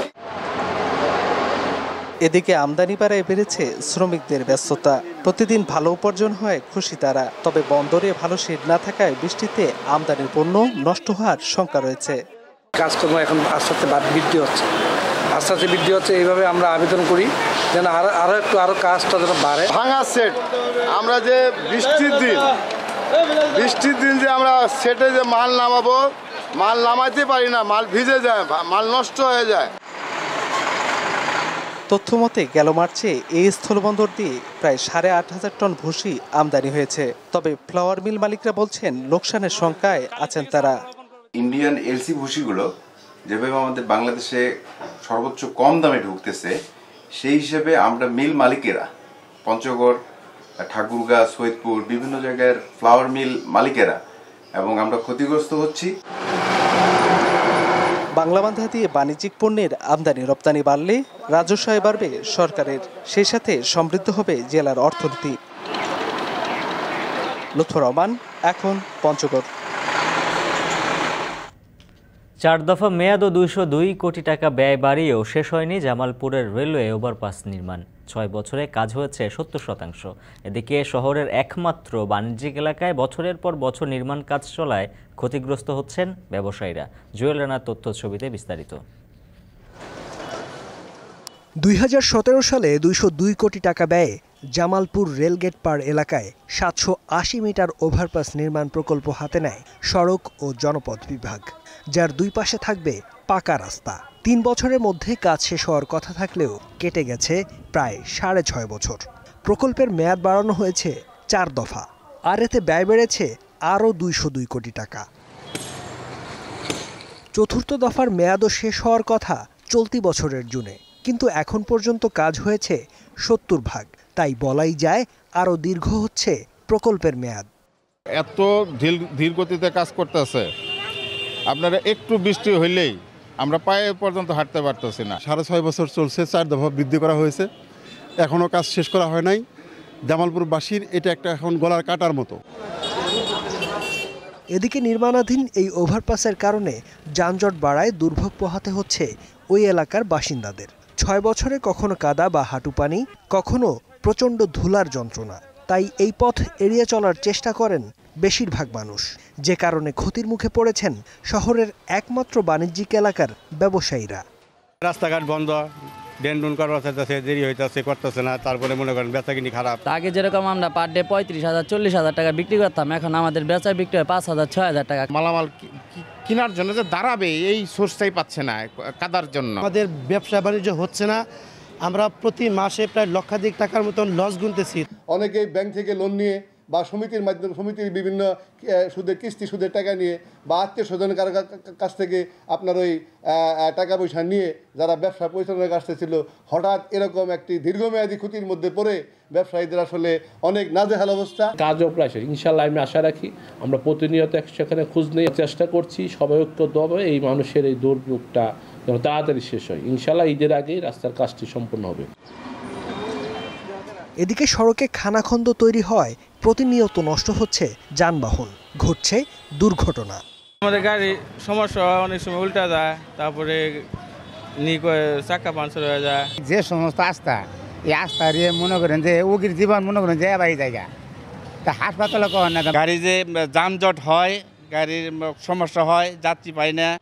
এদিকে আমদানি বাড়ায় বেড়েছে শ্রমিকদের ব্যস্ততা। প্রতিদিন ভালো উপার্জন হয় খুশি তারা, তবে বন্দরে ভালো শেড না থাকায় বৃষ্টিতে আমদানির পণ্য নষ্ট হওয়ার শঙ্কা রয়েছে। কাজকর্ম এখন আস্তে আস্তে বৃদ্ধি হচ্ছে, এইভাবে আমরা আবেদন করি যেন আরো কাজটা যেন বাড়ে। ভাঙা সেট, আমরা যে বৃষ্টির দিন যে আমরা সেটে যে মাল নামাবো, মাল নামাইতে পারি না, মাল ভিজে যায়, মাল নষ্ট হয়ে যায়। তথ্যমতে গেল মার্চে এই স্থলবন্দর দিয়ে প্রায় 8,500 টন ভুসি আমদানি হয়েছে। তবে ফ্লাওয়ার মিল মালিকরা বলছেন লোকসানের শঙ্কায় আছেন তারা। ইন্ডিয়ান এলসি ভুসিগুলো যেভাবে আমাদের বাংলাদেশে সর্বোচ্চ কম দামে ঢুকতেছে, সেই হিসেবে আমরা মিল মালিকেরা পঞ্চগড়, ঠাকুরগাঁ, সৈয়দপুর বিভিন্ন জায়গার ফ্লাওয়ার মিল মালিকেরা এবং আমরা ক্ষতিগ্রস্ত হচ্ছি। বাংলাবান্ধা দিয়ে বাণিজ্যিক পণ্যের আমদানি রপ্তানি বাড়লে রাজস্ব আয় বাড়বে সরকারের, সেই সাথে সমৃদ্ধ হবে জেলার অর্থনীতি। লুৎফর রহমান, এখন, পঞ্চগড়। 4 দফা মেয়াদ ও 202 কোটি টাকা ব্যয় বাড়িয়েও শেষ হয়নি জামালপুরের রেলওয়ে ওভারপাস নির্মাণ। 6 বছরে কাজ হয়েছে 70%। এদিকে শহরের একমাত্র বাণিজ্যিক এলাকায় বছরের পর বছর নির্মাণ কাজ চলায় ক্ষতিগ্রস্ত হচ্ছেন ব্যবসায়ীরা। জুয়েল রানার তথ্য ছবিতে বিস্তারিত। 2017 সালে 202 কোটি টাকা ব্যয়ে জামালপুর রেলগেট পার এলাকায় 780 মিটার ওভারপাস নির্মাণ প্রকল্প হাতে নেয় সড়ক ও জনপথ বিভাগ, যার দুই পাশে থাকবে পাকা রাস্তা। 3 বছরের মধ্যে কাজ শেষ হওয়ার কথা থাকলেও কেটে গেছে প্রায় 6.5 বছর। প্রকল্পের মেয়াদ বাড়ানো হয়েছে 4 দফা, আর এতে ব্যয় বেড়েছে আরও 202 কোটি টাকা। চতুর্থ দফার মেয়াদও শেষ হওয়ার কথা চলতি বছরের জুনে, কিন্তু এখন পর্যন্ত কাজ হয়েছে ৭০ ভাগ। তাই বলাই যায় আরও দীর্ঘ হচ্ছে প্রকল্পের মেয়াদ। এত ধীর গতিতে কাজ করতেছে, আপনারা একটু বৃষ্টি হইলেই আমরা পায়ে পর্যন্ত হাঁটতে পারতেছি না। ৬.৫ বছর চলছে, ৪ দফা বৃদ্ধি করা হয়েছে, এখনও কাজ শেষ করা হয় নাই। জামালপুরবাসীর এটা একটা এখন গলার কাটার মতো। এদিকে নির্মাণাধীন এই ওভারপাসের কারণে যানজট বাড়ায় দুর্ভোগ পোহাতে হচ্ছে ওই এলাকার বাসিন্দাদের। ৬ বছরে কখনো কাদা বা হাঁটু পানি, কখনো প্রচণ্ড ধুলার যন্ত্রণা। তাই এই পথ এড়িয়ে চলার চেষ্টা করেন বেশিরভাগ মানুষ, যে কারণে ক্ষতির মুখে পড়েছেন শহরের একমাত্র বাণিজ্যিক এলাকার ব্যবসায়ীরা। রাস্তাঘাট বন্ধ, ডেন্ডুন করা হচ্ছে, দেরি হইতেছে, করতেছে না, তারপরে মনে করেন বেচাকিনি খারাপ। আগে যেরকম আমরা পার ডে ৩৫,০০০ ৪০,০০০ টাকা বিক্রি করতাম, এখন আমাদের বেচা বিক্রি হয় ৫,০০০ ৬,০০০ টাকা। মালামাল কেনার জন্য যে দাঁড়াবে এই সোর্সটাই পাচ্ছে না কাদার জন্য। আমাদের ব্যবসা বাণিজ্য হচ্ছে না, আমরা প্রতি মাসে প্রায় লক্ষাধিক টাকার মতন লস গুনতেছি। অনেকেই ব্যাংক থেকে লোন নিয়ে বা সমিতির মাধ্যমে, সমিতির বিভিন্ন সুদের কিস্তি সুদের টাকা নিয়ে বা আত্মীয় স্বজনের কাছ থেকে আপনার ওই টাকা পয়সা নিয়ে যারা ব্যবসা পরিচালনার কাছে ছিল, হঠাৎ এরকম একটি দীর্ঘমেয়াদী ক্ষতির মধ্যে পড়ে ব্যবসায়ীদের আসলে অনেক নাজেহাল অবস্থা। কাজও প্রায় শেষ, ইনশাল্লাহ আমি আশা রাখি। আমরা প্রতিনিয়ত সেখানে খোঁজ নেওয়ার চেষ্টা করছি, সবাই ঐক্যবদ্ধভাবে এই মানুষের এই দুর্ভোগটা যেন তাড়াতাড়ি শেষ হয়। ইনশাল্লাহ ঈদের আগেই রাস্তার কাজটি সম্পূর্ণ হবে। এদিকে সড়কে খানাখন্দ তৈরি হয়, প্রতিনিয়ত নষ্ট হচ্ছে যানবাহন, ঘটছে দুর্ঘটনা। আমাদের গাড়ির সমস্যা অনেক সময় উল্টা যায়, তারপরে চাক্কা পাঞ্চার হয়ে যায়। যে সমস্ত আস্থা, এই আস্থা দিয়ে মনে করেন যে ওগির জীবন মনে করেন যে এবারই জায়গা, তা হাসপাতালে কখন না গাড়ি যে যানজট হয়, গাড়ির সমস্যা হয়, যাত্রী পায় না।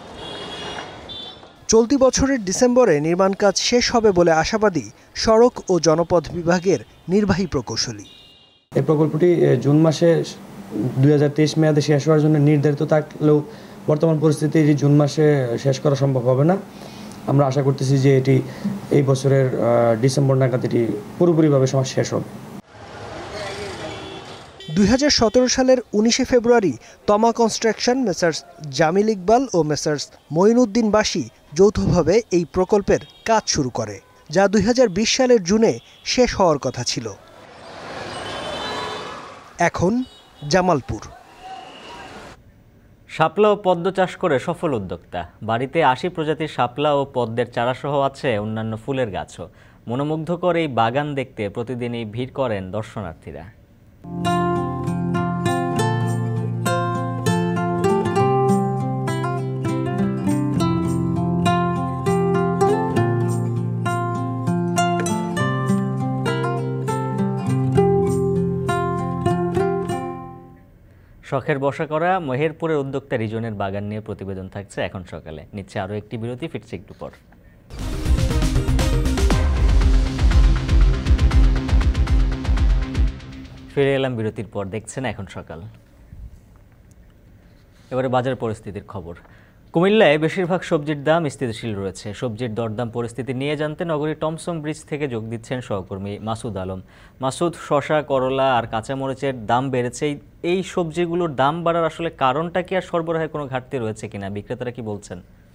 চলতি বছরের ডিসেম্বরে নির্মাণ কাজ শেষ হবে বলে আশাবাদী সড়ক ও জনপথ বিভাগের নির্বাহী প্রকৌশলী। এই প্রকল্পটি জুন মাসে 2023 মেয়াদে শেষ হওয়ার জন্য নির্ধারিত থাকলেও বর্তমান পরিস্থিতি এটি জুন মাসে শেষ করা সম্ভব হবে না। আমরা আশা করতেছি যে এটি এই বছরের ডিসেম্বর নাগাদ এটি পুরোপুরিভাবে শেষ হবে। 2017 সালের 19 February Toma construction, messrs Jamil Iqbal ও মেসার্স মঈনুদ্দিন বাসী যৌথভাবে এই প্রকল্পের কাজ শুরু করে, যা 2020 সালের জুনে শেষ হওয়ার কথা ছিল। এখন জামালপুর। শাপলা ও পদ্ম চাষ করে সফল উদ্যোক্তা। বাড়িতে 80 প্রজাতির শাপলা ও পদ্মের চারাসহ আছে অন্যান্য ফুলের গাছও। মনোমুগ্ধকর এই বাগান দেখতে প্রতিদিনই ভিড় করেন দর্শনার্থীরা। শখের বসা করা মেহেরপুরের উদ্যোক্তা রিজনের বাগান নিয়ে প্রতিবেদন থাকছে এখন সকালে। নিচ্ছে আরও একটি বিরতি, ফিরছে একটু পর। ফিরে এলাম বিরতির পর, দেখছেন এখন সকাল। এবারে বাজার পরিস্থিতির খবর। কুমিল্লায় বেশিরভাগ সবজির দাম স্থিতিশীল রয়েছে। সবজির দরদাম পরিস্থিতি নিয়ে জানতে নগরীর টমসম ব্রিজ থেকে যোগ দিচ্ছেন সহকর্মী মাসুদ আলম। মাসুদ, শসা, করলা আর কাঁচামরিচের দাম বেড়েছে, এই সবজিগুলোর দাম বাড়ার আসলে কারণটা কি, আর সরবরাহে কোনো ঘাটতি রয়েছে কিনা, বিক্রেতারা কি বলছেন?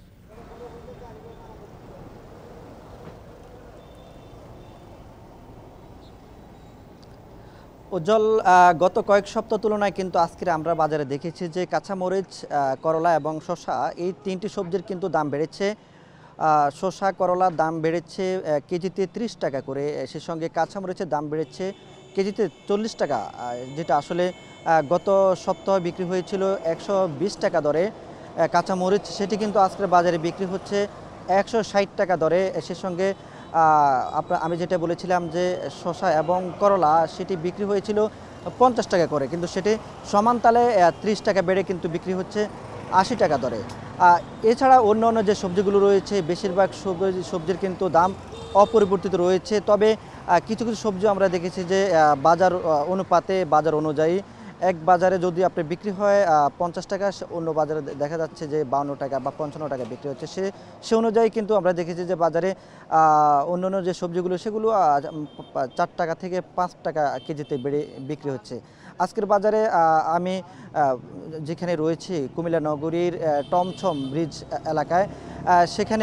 উজ্জ্বল, গত কয়েক সপ্তাহ তুলনায় কিন্তু আজকে আমরা বাজারে দেখেছি যে কাঁচামরিচ, করলা এবং শসা, এই তিনটি সবজির কিন্তু দাম বেড়েছে। শসা, করলার দাম বেড়েছে কেজিতে 30 টাকা করে, সে সঙ্গে কাঁচামরিচের দাম বেড়েছে কেজিতে 40 টাকা, যেটা আসলে গত সপ্তাহে বিক্রি হয়েছিল 120 টাকা দরে কাঁচামরিচ, সেটি কিন্তু আজকের বাজারে বিক্রি হচ্ছে 160 টাকা দরে। সে সঙ্গে আমি যেটা বলেছিলাম যে শসা এবং করলা, সেটি বিক্রি হয়েছিল 50 টাকা করে, কিন্তু সেটি সমান তালে 30 টাকা বেড়ে কিন্তু বিক্রি হচ্ছে 80 টাকা দরে। এছাড়া অন্য অন্য যে সবজিগুলো রয়েছে, বেশিরভাগ সবজির কিন্তু দাম অপরিবর্তিত রয়েছে। তবে কিছু কিছু সবজি আমরা দেখেছি যে বাজার অনুপাতে, বাজার অনুযায়ী এক বাজারে যদি আপনি বিক্রি হয় 50 টাকা, অন্য বাজারে দেখা যাচ্ছে যে 52 টাকা বা 55 টাকা বিক্রি হচ্ছে। সে অনুযায়ী কিন্তু আমরা দেখেছি যে বাজারে অন্যান্য যে সবজিগুলো সেগুলো 4 টাকা থেকে 5 টাকা কেজিতে বেড়ে বিক্রি হচ্ছে। আজকের বাজারে আমি যেখানে রয়েছি কুমিল্লা নগরীর টমছম ব্রিজ এলাকায়, সেখানে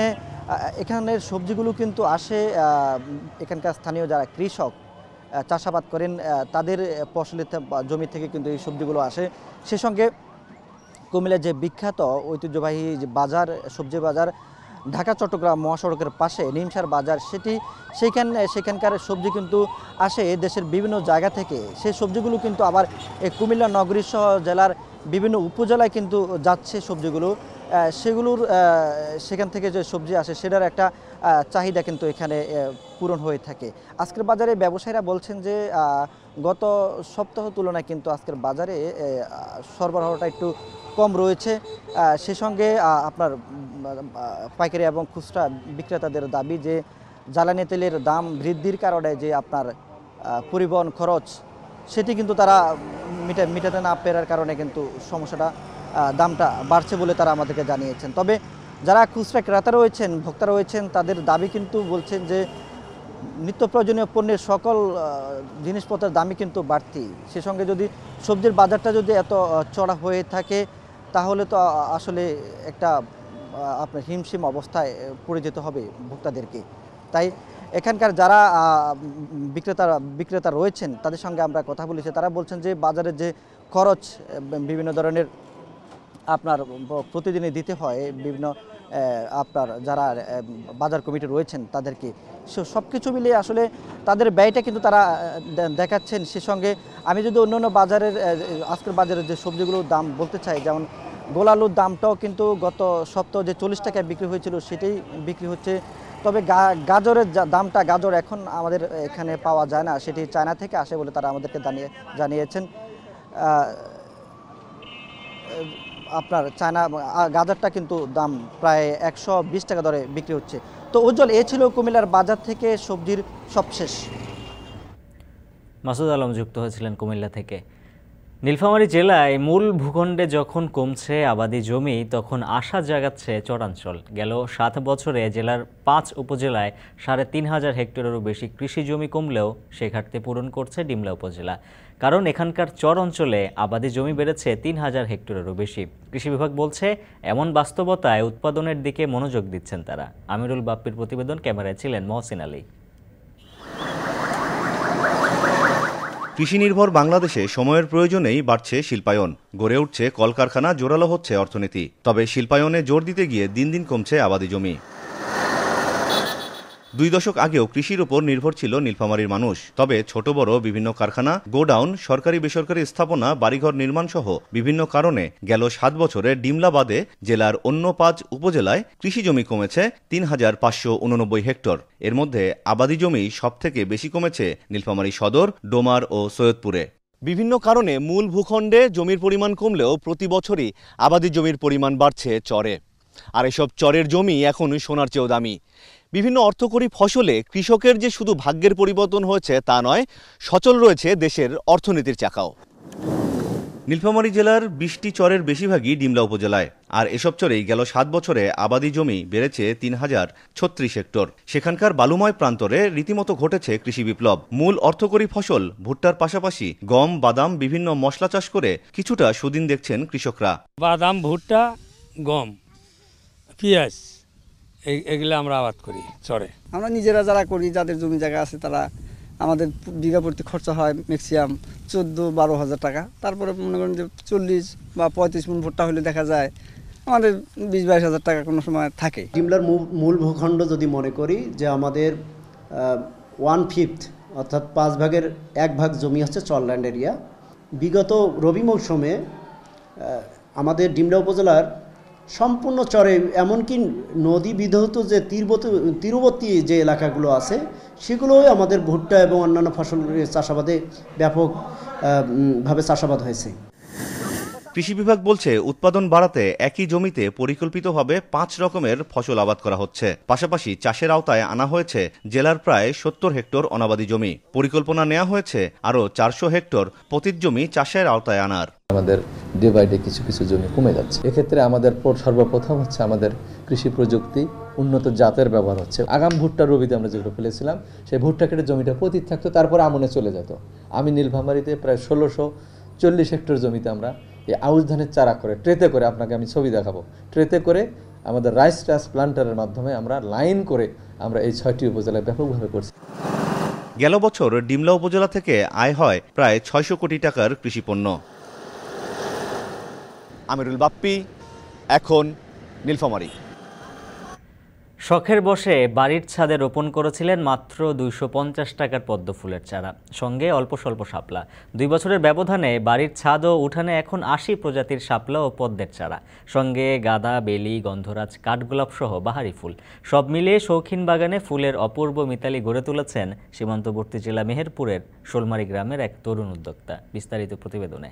এখানের সবজিগুলো কিন্তু আসে এখানকার স্থানীয় যারা কৃষক চাষাবাদ করেন তাদের ফসলের জমি থেকে কিন্তু এই সবজিগুলো আসে। সে সঙ্গে কুমিল্লার যে বিখ্যাত ঐতিহ্যবাহী যে বাজার, সবজি বাজার ঢাকা চট্টগ্রাম মহাসড়কের পাশে নিমসার বাজার, সেখানকার সবজি কিন্তু আসে দেশের বিভিন্ন জায়গা থেকে। সেই সবজিগুলো কিন্তু আবার এই কুমিল্লা নগরী সহ জেলার বিভিন্ন উপজেলায় কিন্তু যাচ্ছে সবজিগুলো। সেখান থেকে যে সবজি আসে সেটার একটা চাহিদা কিন্তু এখানে পূরণ হয়ে থাকে। আজকের বাজারে ব্যবসায়ীরা বলছেন যে গত সপ্তাহ তুলনায় কিন্তু আজকের বাজারে সরবরাহটা একটু কম রয়েছে। সে সঙ্গে আপনার পাইকারি এবং খুচরা বিক্রেতাদের দাবি যে জ্বালানি তেলের দাম বৃদ্ধির কারণে যে আপনার পরিবহন খরচ সেটি কিন্তু তারা মেটাতে না পারার কারণে কিন্তু সমস্যাটা দামটা বাড়ছে বলে তারা আমাদেরকে জানিয়েছেন। তবে যারা খুচরা ক্রেতা রয়েছেন, ভোক্তা রয়েছেন, তাদের দাবি কিন্তু বলছেন যে নিত্য প্রয়োজনীয় পণ্যের সকল জিনিসপত্রের দামই কিন্তু বাড়তি। সে সঙ্গে যদি সবজির বাজারটা যদি এত চড়া হয়ে থাকে তাহলে তো আসলে একটা আপনার হিমশিম অবস্থায় পড়ে যেতে হবে ভোক্তাদেরকে। তাই এখানকার যারা বিক্রেতা রয়েছেন তাদের সঙ্গে আমরা কথা বলেছি, তারা বলছেন যে বাজারের যে খরচ বিভিন্ন ধরনের আপনার প্রতিদিনই দিতে হয় বিভিন্ন আপনার যারা বাজার কমিটি রয়েছেন তাদেরকে, সব কিছু মিলিয়ে আসলে তাদের ব্যয়টা কিন্তু তারা দেখাচ্ছেন। সে সঙ্গে আমি যদি অন্যান্য বাজারের আজকের বাজারের যে সবজিগুলোর দাম বলতে চাই, যেমন গোলালুর দামটাও কিন্তু গত সপ্তাহ যে 40 টাকায় বিক্রি হয়েছিল সেটাই বিক্রি হচ্ছে। তবে গাজরের দামটা, গাজর এখন আমাদের এখানে পাওয়া যায় না, সেটি চায়না থেকে আসে বলে তারা আমাদেরকে জানিয়েছেন। আপনার চায়না গাজরটা কিন্তু দাম প্রায় 120 টাকা দরে বিক্রি হচ্ছে। তো উজ্জ্বল, এ ছিল কুমিল্লার বাজার থেকে সবজির সবশেষ। মাসুদ আলম যুক্ত হয়েছিলেন কুমিল্লা থেকে। নীলফামারী জেলায় মূল ভূখণ্ডে যখন কমছে আবাদি জমি, তখন আশা জাগাচ্ছে চরাঞ্চল। গেল 7 বছরে জেলার 5 উপজেলায় 3500 হেক্টরেরও বেশি কৃষি জমি কমলেও সে ঘাটতি পূরণ করছে ডিমলা উপজেলা। কারণ এখানকার চর অঞ্চলে আবাদি জমি বেড়েছে 3000 হেক্টরেরও বেশি। কৃষি বিভাগ বলছে এমন বাস্তবতায় উৎপাদনের দিকে মনোযোগ দিচ্ছেন তারা। আমিরুল বাপ্পির প্রতিবেদন, ক্যামেরায় ছিলেন মহসিন আলী। কৃষিনির্ভর বাংলাদেশে সময়ের প্রয়োজনেই বাড়ছে শিল্পায়ন, গড়ে উঠছে কলকারখানা, জোরালো হচ্ছে অর্থনীতি। তবে শিল্পায়নে জোর দিতে গিয়ে দিন দিন কমছে আবাদি জমি। 2 দশক আগেও কৃষির উপর নির্ভর ছিল নীলফামারীর মানুষ। তবে ছোট বড় বিভিন্ন কারখানা, গোডাউন, সরকারি বেসরকারি স্থাপনা, বাড়িঘর নির্মাণ সহ বিভিন্ন কারণে গেল 7 বছরে ডিমলা বাদে জেলার অন্য 5 উপজেলায় কৃষি জমি কমেছে 3589 হেক্টর। এর মধ্যে আবাদি জমি সবথেকে বেশি কমেছে নীলফামারী সদর, ডোমার ও সৈয়দপুরে। বিভিন্ন কারণে মূল ভূখণ্ডে জমির পরিমাণ কমলেও প্রতি বছরই আবাদি জমির পরিমাণ বাড়ছে চরে। আর এসব চরের জমি এখন সোনার চেয়েও দামি। বিভিন্ন অর্থকরী ফসলে কৃষকের যে শুধু ভাগ্যের পরিবর্তন হয়েছে তা নয়, সচল রয়েছে দেশের অর্থনীতির চাকাও। নীলফামারী জেলার 20টি চরের বেশিরভাগই ডিমলা উপজেলায়। আর এসব চরেই গেল 7 বছরে আবাদি জমি বেড়েছে 3036 হেক্টর। সেখানকার বালুময় প্রান্তরে রীতিমতো ঘটেছে কৃষি বিপ্লব। মূল অর্থকরী ফসল ভুট্টার পাশাপাশি গম, বাদাম, বিভিন্ন মশলা চাষ করে কিছুটা সুদিন দেখছেন কৃষকরা। বাদাম, ভুট্টা, গম, পেঁয়াজ এগুলো আমরা আবাদ করি চরে। আমরা নিজেরা যারা করি, যাদের জমি জায়গা আছে, তারা আমাদের বিঘা প্রতি খরচা হয় ম্যাক্সিমাম 14-12 হাজার টাকা। তারপরে মনে করেন যে 40 বা 35 মণ ভুট্টা হলে দেখা যায় আমাদের 20-22 হাজার টাকা কোনো সময় থাকে। ডিমলার মূল ভূখণ্ড যদি মনে করি যে আমাদের 1/5 অর্থাৎ 5 ভাগের 1 ভাগ জমি হচ্ছে চরল্যান্ড এরিয়া। বিগত রবি মৌসুমে আমাদের ডিমলা উপজেলার সম্পূর্ণ চরে, এমনকি নদী বিধৌত যে তীরবর্তী যে এলাকাগুলো আছে সেগুলোই আমাদের ভুট্টা এবং অন্যান্য ফসল চাষাবাদে ব্যাপকভাবে চাষাবাদ হয়েছে। কৃষি বিভাগ বলছে উৎপাদন বাড়াতে একই জমিতে পরিকল্পিতভাবে 5 রকমের ফসল আবাদ করা হচ্ছে। পাশাপাশি চাষের আওতায় আনা হয়েছে জেলার প্রায় 70 হেক্টর অনাবাদি জমি। পরিকল্পনা নেওয়া হয়েছে আরও 400 হেক্টর পতিত জমি চাষের আওতায় আনার। আমাদের ডে বাই ডে কিছু কিছু জমি কমে যাচ্ছে। এক্ষেত্রে আমাদের সর্বপ্রথম হচ্ছে আমাদের কৃষি প্রযুক্তি, উন্নত জাতের ব্যবহার হচ্ছে। আগাম ভুট্টা রবিতে আমরা যেগুলো ফেলেছিলাম সেই ভুট্টা কেটে জমিটা পতিত থাকতো, তারপর আমনে চলে যেত। আমি নীলফামারীতে প্রায় 1640 হেক্টর জমিতে আমরা এই আউশ ধানের চারা করে ট্রেতে করে, আপনাকে আমি ছবি দেখাবো, ট্রেতে করে আমাদের রাইস ট্রান্সপ্লান্টারের মাধ্যমে আমরা লাইন করে আমরা এই 6টি উপজেলায় ব্যাপকভাবে করছি। গেল বছর ডিমলা উপজেলা থেকে আয় হয় প্রায় 600 কোটি টাকার কৃষিপণ্য। আমিরুল বাপ্পি, এখন নীলফামারী। শখের বসে বাড়ির ছাদে রোপণ করেছিলেন মাত্র 250 টাকার পদ্ম ফুলের চারা, সঙ্গে অল্প স্বল্প শাপলা। 2 বছরের ব্যবধানে বাড়ির ছাদ ও উঠানে এখন 80 প্রজাতির শাপলা ও পদ্মের চারা, সঙ্গে গাঁদা, বেলি, গন্ধরাজ, কাঠগোলাপ সহ বাহারি ফুল। সব মিলিয়ে শৌখিন বাগানে ফুলের অপূর্ব মিতালি গড়ে তুলেছেন সীমান্তবর্তী জেলা মেহেরপুরের শোলমারী গ্রামের এক তরুণ উদ্যোক্তা। বিস্তারিত প্রতিবেদনে।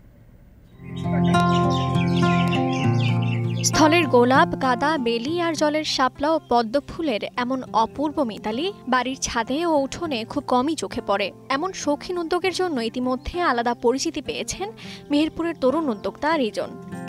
স্থলের গোলাপ, গাঁদা, বেলি আর জলের শাপলা ও পদ্ম ফুলের এমন অপূর্ব মিতালি বাড়ির ছাদে ও উঠোনে খুব কমই চোখে পড়ে। এমন শৌখিন উদ্যোগের জন্য ইতিমধ্যে আলাদা পরিচিতি পেয়েছেন মেহেরপুরের তরুণ উদ্যোক্তা রিজন।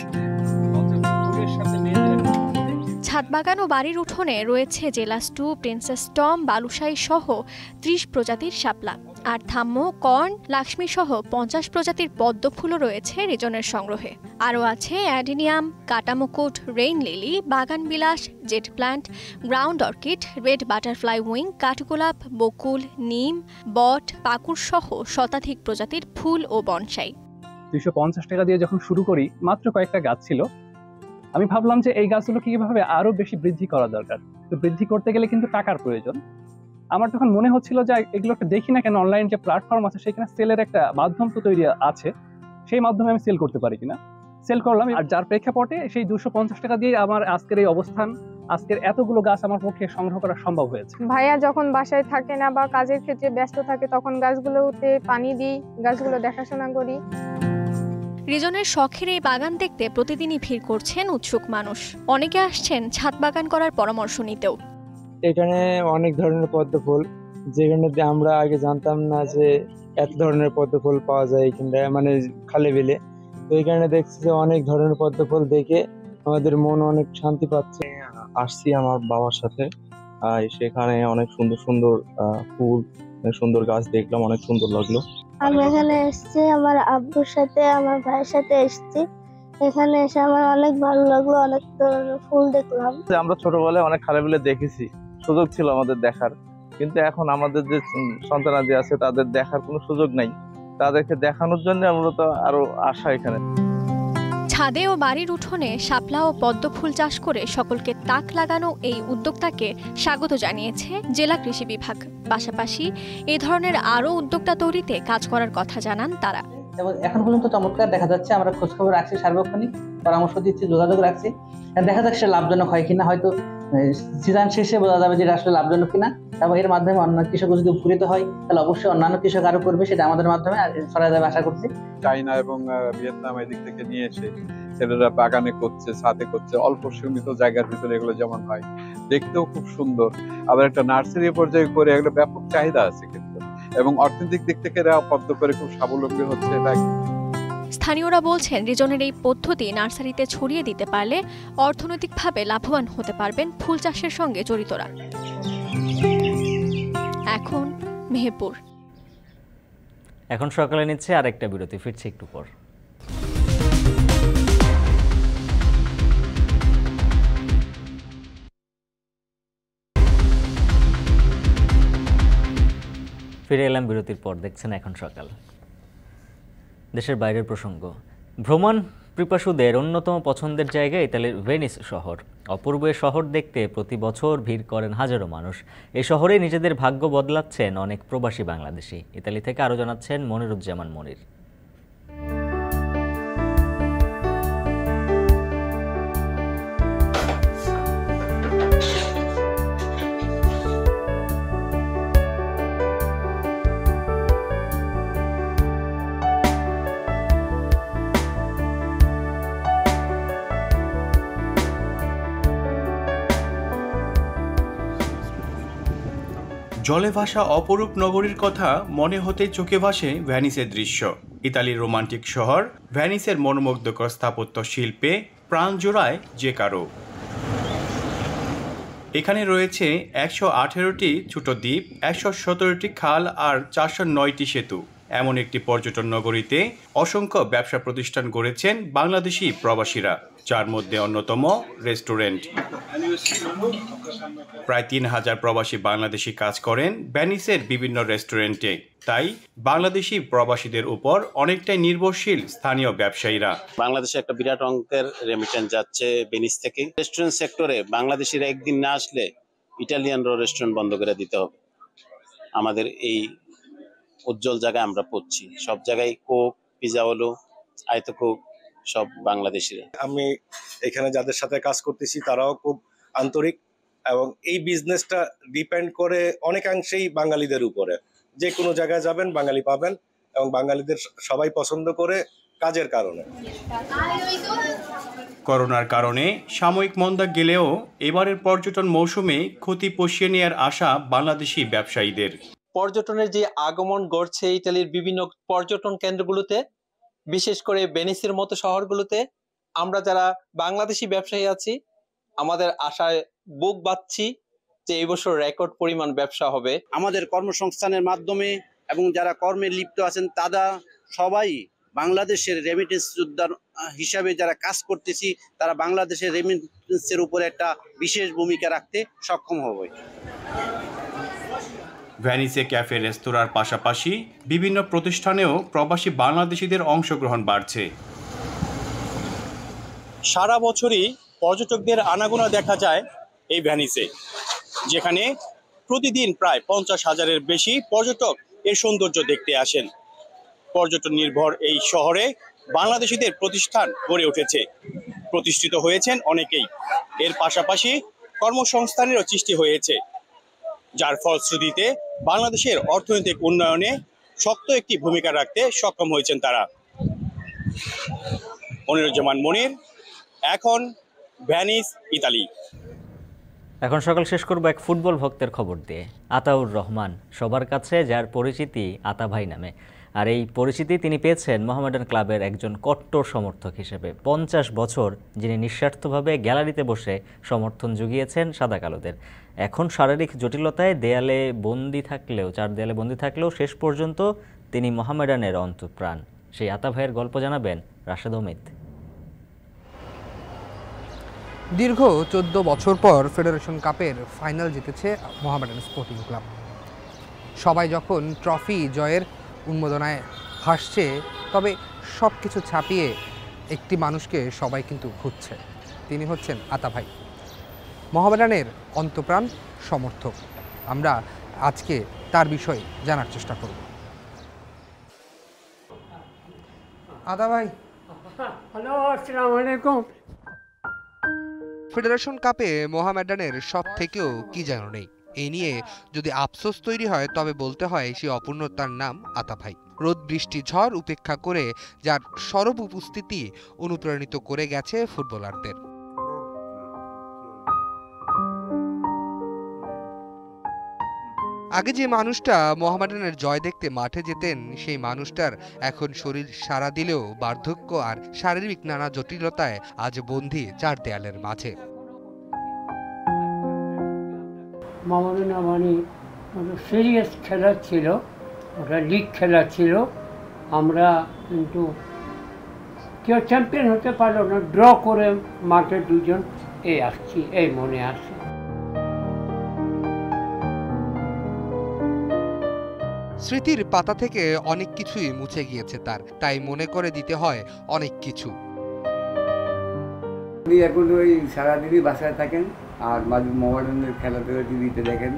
ছাদ বাগান ও বাড়ির উঠোনে রয়েছে জেলাস্টু, প্রিন্সেস টম, বালুশাহী সহ 30 প্রজাতির শাপলা, আর থাম্মো, কর্ন, লাক্ষ্মী সহ 50 প্রজাতির পদ্ম ফুলও রয়েছে রিজনের সংগ্রহে। আরও আছে অ্যাডিনিয়াম, কাটামুকুট, রেইন লিলি, বাগান বিলাস, jet plant, ground orchid, red butterfly wing, কাঠগোলাপ, বকুল, নিম, বট, পাকুড় সহ শতাধিক প্রজাতির ফুল ও বনসাই। 250 টাকা দিয়ে যখন শুরু করি, মাত্র কয়েকটা গাছ ছিল। আমি ভাবলাম যে এই গাছগুলো কিভাবে আরো বেশি বৃদ্ধি করা দরকার। তো বৃদ্ধি করতে গেলে কিন্তু টাকার প্রয়োজন। আমার তখন মনে হচ্ছিল যে এগুলো একটা দেখি না কেন, অনলাইন যে প্ল্যাটফর্ম আছে সেখানে সেলের একটা মাধ্যম তো তৈরি আছে, সেই মাধ্যমে আমি সেল করতে পারি কিনা। সেল করলাম, আর যার প্রেক্ষাপটে সেই 250 টাকা দিয়ে আমার আজকের এই অবস্থান, আজকের এতগুলো গাছ আমার পক্ষে সংগ্রহ করা সম্ভব হয়েছে। ভাইয়া যখন বাসায় থাকে না বা কাজের ক্ষেত্রে ব্যস্ত থাকে, তখন গাছগুলোতে পানি দিই, গাছগুলো দেখাশোনা করি। রিজনের শখের এই বাগান দেখতে প্রতিদিনই ভিড় করছেন উৎসুক মানুষ। অনেকে আসছেন ছাদ বাগান করার পরামর্শ নিতেও। এখানে অনেক ধরনের পদ্ম ফুল, যেখানে আমরা আগে জানতাম না যে এত ধরনের পদ্ম ফুল পাওয়া যায় এখানে, মানে খালে বিলে। তো এখানে দেখছি যে অনেক ধরনের পদ্ম ফুল দেখে আমাদের মন অনেক শান্তি পাচ্ছে। আসছি আমার বাবার সাথে, সেখানে অনেক সুন্দর সুন্দর ফুল, সুন্দর গাছ দেখলাম, অনেক সুন্দর লাগলো। আমি এখানে এসেছি আমার আব্বুর সাথে, আমার ভাইয়ের সাথে এসেছি। এখানে এসে আমার অনেক ভালো লাগলো, অনেক ধরনের ফুল দেখলাম। আমরা ছোটবেলায় অনেক খালে বিলে দেখেছি, সুযোগ ছিল আমাদের দেখার, কিন্তু এখন আমাদের যে সন্তানাদি আছে তাদের দেখার কোনো সুযোগ নাই। তাদেরকে দেখানোর জন্য মূলত আরো আশা এখানে। ছাদে ও বাড়ির উঠোনে শাপলা ও পদ্ম ফুল চাষ করে সকলকে তাক লাগানো এই উদ্যোক্তাকে স্বাগত জানিয়েছে জেলা কৃষি বিভাগ। পাশাপাশি এই ধরনের আরও উদ্যোক্তা তৈরিতে কাজ করার কথা জানান তারা। এখন পর্যন্ত চমৎকার দেখা যাচ্ছে, আমরা খোঁজখবর রাখছি, সার্বক্ষণিক পরামর্শ দিচ্ছি, যোগাযোগ রাখছি। দেখা যাক সে লাভজনক হয় কিনা, হয়তো সিজন শেষে বোঝা যাবে যে আসলে লাভজনক কিনা। এবং এর মাধ্যমে অন্য কৃষক যদি উপকৃত হয় তাহলে অবশ্যই অন্যান্য কৃষক আরো করবে, সেটা আমাদের মাধ্যমে ছড়ায় যাবে আশা করছি। চাইনা এবং ভিয়েতনাম এদিক থেকে নিয়ে এসে ছেলেরা বাগানে করছে, ছাদে করছে, অল্প সীমিত জায়গার ভিতরে এগুলো যেমন হয়, দেখতেও খুব সুন্দর। আবার একটা নার্সারি পর্যায়ে করে এগুলো ব্যাপক চাহিদা আছে কিন্তু, এবং অর্থনৈতিক দিক থেকে এরা পদ্ম করে খুব স্বাবলম্বী হচ্ছে। স্থানীয়রা বলছেন রিজনের এই পদ্ধতি নার্সারিতে ছড়িয়ে দিতে পারলে অর্থনৈতিকভাবে লাভবান হতে পারবেন ফুল চাষের সঙ্গে জড়িতরা। এখন মেহেরপুর। এখন সকালে নিচ্ছে আরেকটা বিরতি, ফিরছে একটু পর। ফিরে এলাম বিরতির পর, দেখছেন এখন সকাল। দেশের বাইরের প্রসঙ্গ। ভ্রমণ পিপাসুদের অন্যতম পছন্দের জায়গা ইতালির ভেনিস শহর। অপূর্ব শহর দেখতে প্রতি বছর ভিড় করেন হাজারো মানুষ। এই শহরে নিজেদের ভাগ্য বদলাচ্ছেন অনেক প্রবাসী বাংলাদেশি। ইতালি থেকে আরও জানাচ্ছেন মনিরুজ্জামান মনির। জলে ভাসা অপরূপ নগরীর কথা মনে হতেই চোখে ভাসে ভ্যানিসের দৃশ্য। ইতালির রোমান্টিক শহর ভ্যানিসের মনোমুগ্ধকর স্থাপত্য শিল্পে প্রাণ জোড়ায় যে কারো। এখানে রয়েছে 118টি ছোট দ্বীপ, 117টি খাল আর 409টি সেতু। এমন একটি পর্যটন নগরীতে অসংখ্য ব্যবসা প্রতিষ্ঠান গড়েছেন বাংলাদেশি প্রবাসীরা। যার মধ্যে অন্যতম রেস্টুরেন্ট। প্রায় ৩,০০০ প্রবাসী বাংলাদেশি কাজ করেন ভেনিসের বিভিন্ন রেস্টুরেন্টে। তাই বাংলাদেশি প্রবাসীদের উপর অনেকটাই নির্ভরশীল স্থানীয় ব্যবসায়ীরা। বাংলাদেশে একটা বিরাট অঙ্কের রেমিটেন্স যাচ্ছে ভেনিস থেকে। রেস্টুরেন্ট সেক্টরে বাংলাদেশিরা একদিন না আসলে ইটালিয়ানরা রেস্টুরেন্ট বন্ধ করে দিতে হবে। আমাদের এই উজ্জ্বল জায়গায় আমরা পড়ছি, সব জায়গায় কোক, পিজা হলো, আয়তো কোক, সব বাংলাদেশিরা। আমি এখানে যাদের সাথে কাজ করতেছি তারাও খুব আন্তরিক এবং এই বিজনেসটা ডিপেন্ড করে অনেকাংশেই বাঙালিদের উপরে। যে কোনো জায়গায় যাবেন বাঙালি পাবেন এবং বাঙালিদের সবাই পছন্দ করে কাজের কারণে। করোনার কারণে সাময়িক মন্দা গেলেও এবারের পর্যটন মৌসুমে ক্ষতি পুষিয়ে নেওয়ার আশা বাংলাদেশি ব্যবসায়ীদের। পর্যটনের যে আগমন ঘটছে ইতালির বিভিন্ন পর্যটন কেন্দ্রগুলোতে, বিশেষ করে ভেনিসের মতো শহরগুলোতে, আমরা যারা বাংলাদেশি ব্যবসায়ী আছি আমাদের আশায় বুক বাঁধছি যে এই বছর রেকর্ড পরিমাণ ব্যবসা হবে। আমাদের কর্মসংস্থানের মাধ্যমে এবং যারা কর্মে লিপ্ত আছেন তারা সবাই বাংলাদেশের রেমিটেন্স যোদ্ধার হিসাবে যারা কাজ করতেছি তারা বাংলাদেশের রেমিটেন্সের উপরে একটা বিশেষ ভূমিকা রাখতে সক্ষম হবে। ভেনিসে ক্যাফে রেস্তোরাঁর পাশাপাশি বিভিন্ন প্রতিষ্ঠানেও প্রবাসী বাংলাদেশিদের অংশগ্রহণ বাড়ছে। সারা বছরই পর্যটকদের আনাগোনা দেখা যায় এই ভেনিসে, যেখানে প্রতিদিন প্রায় 50,000-এর বেশি পর্যটক এর সৌন্দর্য দেখতে আসেন। পর্যটন নির্ভর এই শহরে বাংলাদেশিদের প্রতিষ্ঠান গড়ে উঠেছে, প্রতিষ্ঠিত হয়েছেন অনেকেই। এর পাশাপাশি কর্মসংস্থানেরও সৃষ্টি হয়েছে, যার ফলশ্রুতিতে বাংলাদেশের অর্থনৈতিক উন্নয়নে শক্ত একটি ভূমিকা রাখতে সক্ষম হয়েছেন তারা। মনিরুজ্জামান মনির, এখন ভেনিস, ইতালি। এখন সকাল শেষ করব এক ফুটবল ভক্তের খবর দিয়ে। আতাউর রহমান, সবার কাছে যার পরিচিতি আতা ভাই নামে, আর এই পরিচিতি তিনি পেয়েছেন মোহামেডান ক্লাবের একজন কট্টর সমর্থক হিসেবে। 50 বছর যিনি নিঃস্বার্থভাবে গ্যালারিতে বসে সমর্থন জুগিয়েছেন সাদা কালোদের। এখন শারীরিক জটিলতায় চার দেয়ালে বন্দী থাকলেও শেষ পর্যন্ত তিনি মোহামেডানের অন্তঃপ্রাণ। সেই আতা ভাইয়ের গল্প জানাবেন রাশেদ অমিত। দীর্ঘ 14 বছর পর ফেডারেশন কাপের ফাইনাল জিতেছে মোহামেডান স্পোর্টিং ক্লাব। সবাই যখন ট্রফি জয়ের উন্মোদনায় হাসছে, তবে সব কিছু ছাপিয়ে একটি মানুষকে সবাই কিন্তু খুঁজছে। তিনি হচ্ছেন আতা ভাই, মোহামেডানের অন্তঃপ্রাণ সমর্থক। আমরা আজকে তার বিষয়ে জানার চেষ্টা করব। আতা ভাই, হ্যালো, আসসালামু আলাইকুম। ফেডারেশন কাপে মোহামেডানের সব থেকেও কি যেন নেই, এই নিয়ে যদি আফসোস তৈরি হয় তবে বলতে হয় সে অপূর্ণতার নাম আতা ভাই। রোদ বৃষ্টি ঝড় উপেক্ষা করে যার সরব উপস্থিতি অনুপ্রাণিত করে গেছে ফুটবলারদের। আগে যে মানুষটা মোহামেডানের জয় দেখতে মাঠে যেতেন, সেই মানুষটার এখন শরীর সাড়া দিলেও বার্ধক্য আর শারীরিক নানা জটিলতায় আজ বন্দী চার দেয়ালের মাঝে। মোহামেডান মানে সিরিয়াস খেলা ছিল, ওটা লিগ খেলা ছিল। আমরা কিন্তু কেউ চ্যাম্পিয়ন হতে পারলো না, ড্র করে মাঠে দুজন আসছি, এই মনে আছে। স্মৃতির পাতা থেকে অনেক কিছুই মুছে গিয়েছে তার, তাই মনে করে দিতে হয় অনেক কিছু। উনি এখন ওই সারাদিনই বাসায় থাকেন আর মাঝে মোহামেডানের খেলাধুলা টিভিতে দেখেন।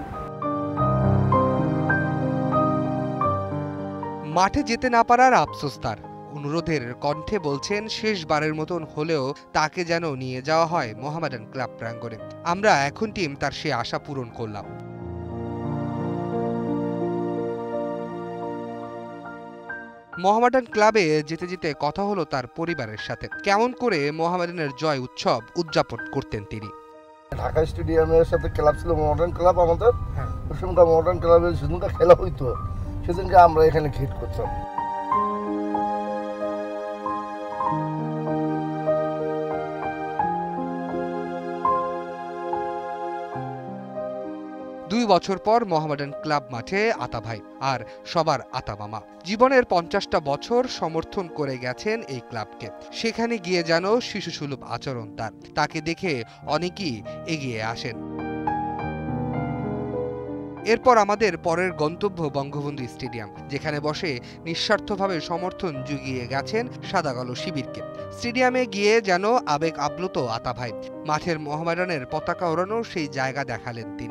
মাঠে যেতে না পারার আফসোস তার। অনুরোধের কণ্ঠে বলছেন শেষবারের মতন হলেও তাকে যেন নিয়ে যাওয়া হয় মোহামেডান ক্লাব প্রাঙ্গণে। আমরা এখন টিম তার সে আশা পূরণ করলাম। মোহামেডান ক্লাবে যেতে যেতে কথা হলো তার পরিবারের সাথে, কেমন করে মোহামেডানের জয় উৎসব উদযাপন করতেন তিনি। ঢাকা স্টেডিয়ামের সাথে ক্লাব ছিল মোহামেডান ক্লাব আমাদের, ওই সময়টা মোহামেডান ক্লাবের সেদিনটা খেলা হইতো, সেদিনকে আমরা এখানে ঘিট করতাম। 2 বছর পর মোহামেডান ক্লাব মাঠে আতা ভাই আর সবার আতা মামা। জীবনের 50টা বছর সমর্থন করে গেছেন এই ক্লাবকে। সেখানে গিয়ে যেন শিশুসুলভ আচরণ তার। তাকে দেখে অনেকেই এগিয়ে আসেন। এরপর আমাদের পরের গন্তব্য বঙ্গবন্ধু স্টেডিয়াম, যেখানে বসে নিঃস্বার্থভাবে সমর্থন জুগিয়ে গেছেন সাদাকালো শিবিরকে। স্টেডিয়ামে গিয়ে যেন আবেগ আপ্লুত আতা ভাই। মাঠের মোহামেডানের পতাকা ওড়ানোর সেই জায়গা দেখালেন তিনি।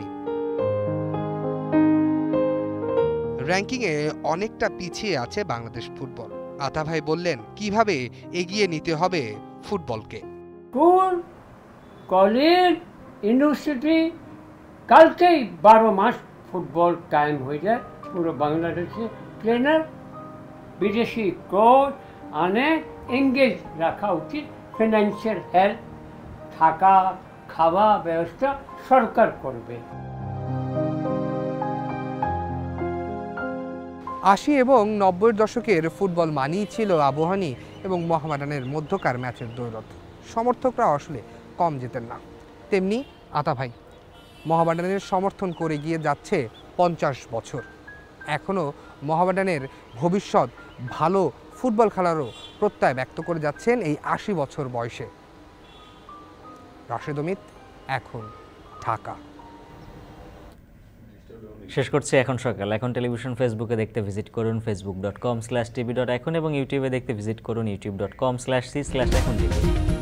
র্যাঙ্কিংয়ে অনেকটা পিছিয়ে আছে বাংলাদেশ ফুটবল। আতা ভাই বললেন কিভাবে এগিয়ে নিতে হবে ফুটবলকে। স্কুল, কলেজ, ইউনিভার্সিটি কালকেই 12 মাস ফুটবল টাইম হয়ে যায় পুরো বাংলাদেশে। ট্রেনার, বিদেশি কোচ আনে এঙ্গেজ রাখা উচিত। ফিনান্সিয়াল হেল্প, থাকা খাওয়া ব্যবস্থা সরকার করবে। 80 এবং 90-এর দশকের ফুটবল মানেই ছিল আবাহনী এবং মোহামেডানের মধ্যকার ম্যাচের দৌলত। সমর্থকরা আসলে কম যেতেন না। তেমনি আতা ভাই মোহামেডানের সমর্থন করে গিয়ে যাচ্ছে 50 বছর। এখনও মোহামেডানের ভবিষ্যৎ ভালো ফুটবল খেলারও প্রত্যয় ব্যক্ত করে যাচ্ছেন এই 80 বছর বয়সে। রাশেদ অমিত, এখন, ঢাকা। শেষ করছে এখন সকাল। এখন টেলিভিশন ফেসবুকে দেখতে ভিজিট করুন facebook.com/tv.এখন এবং ইউটিউবে দেখতে ভিজিট করুন youtube.com/c/ekhon tv।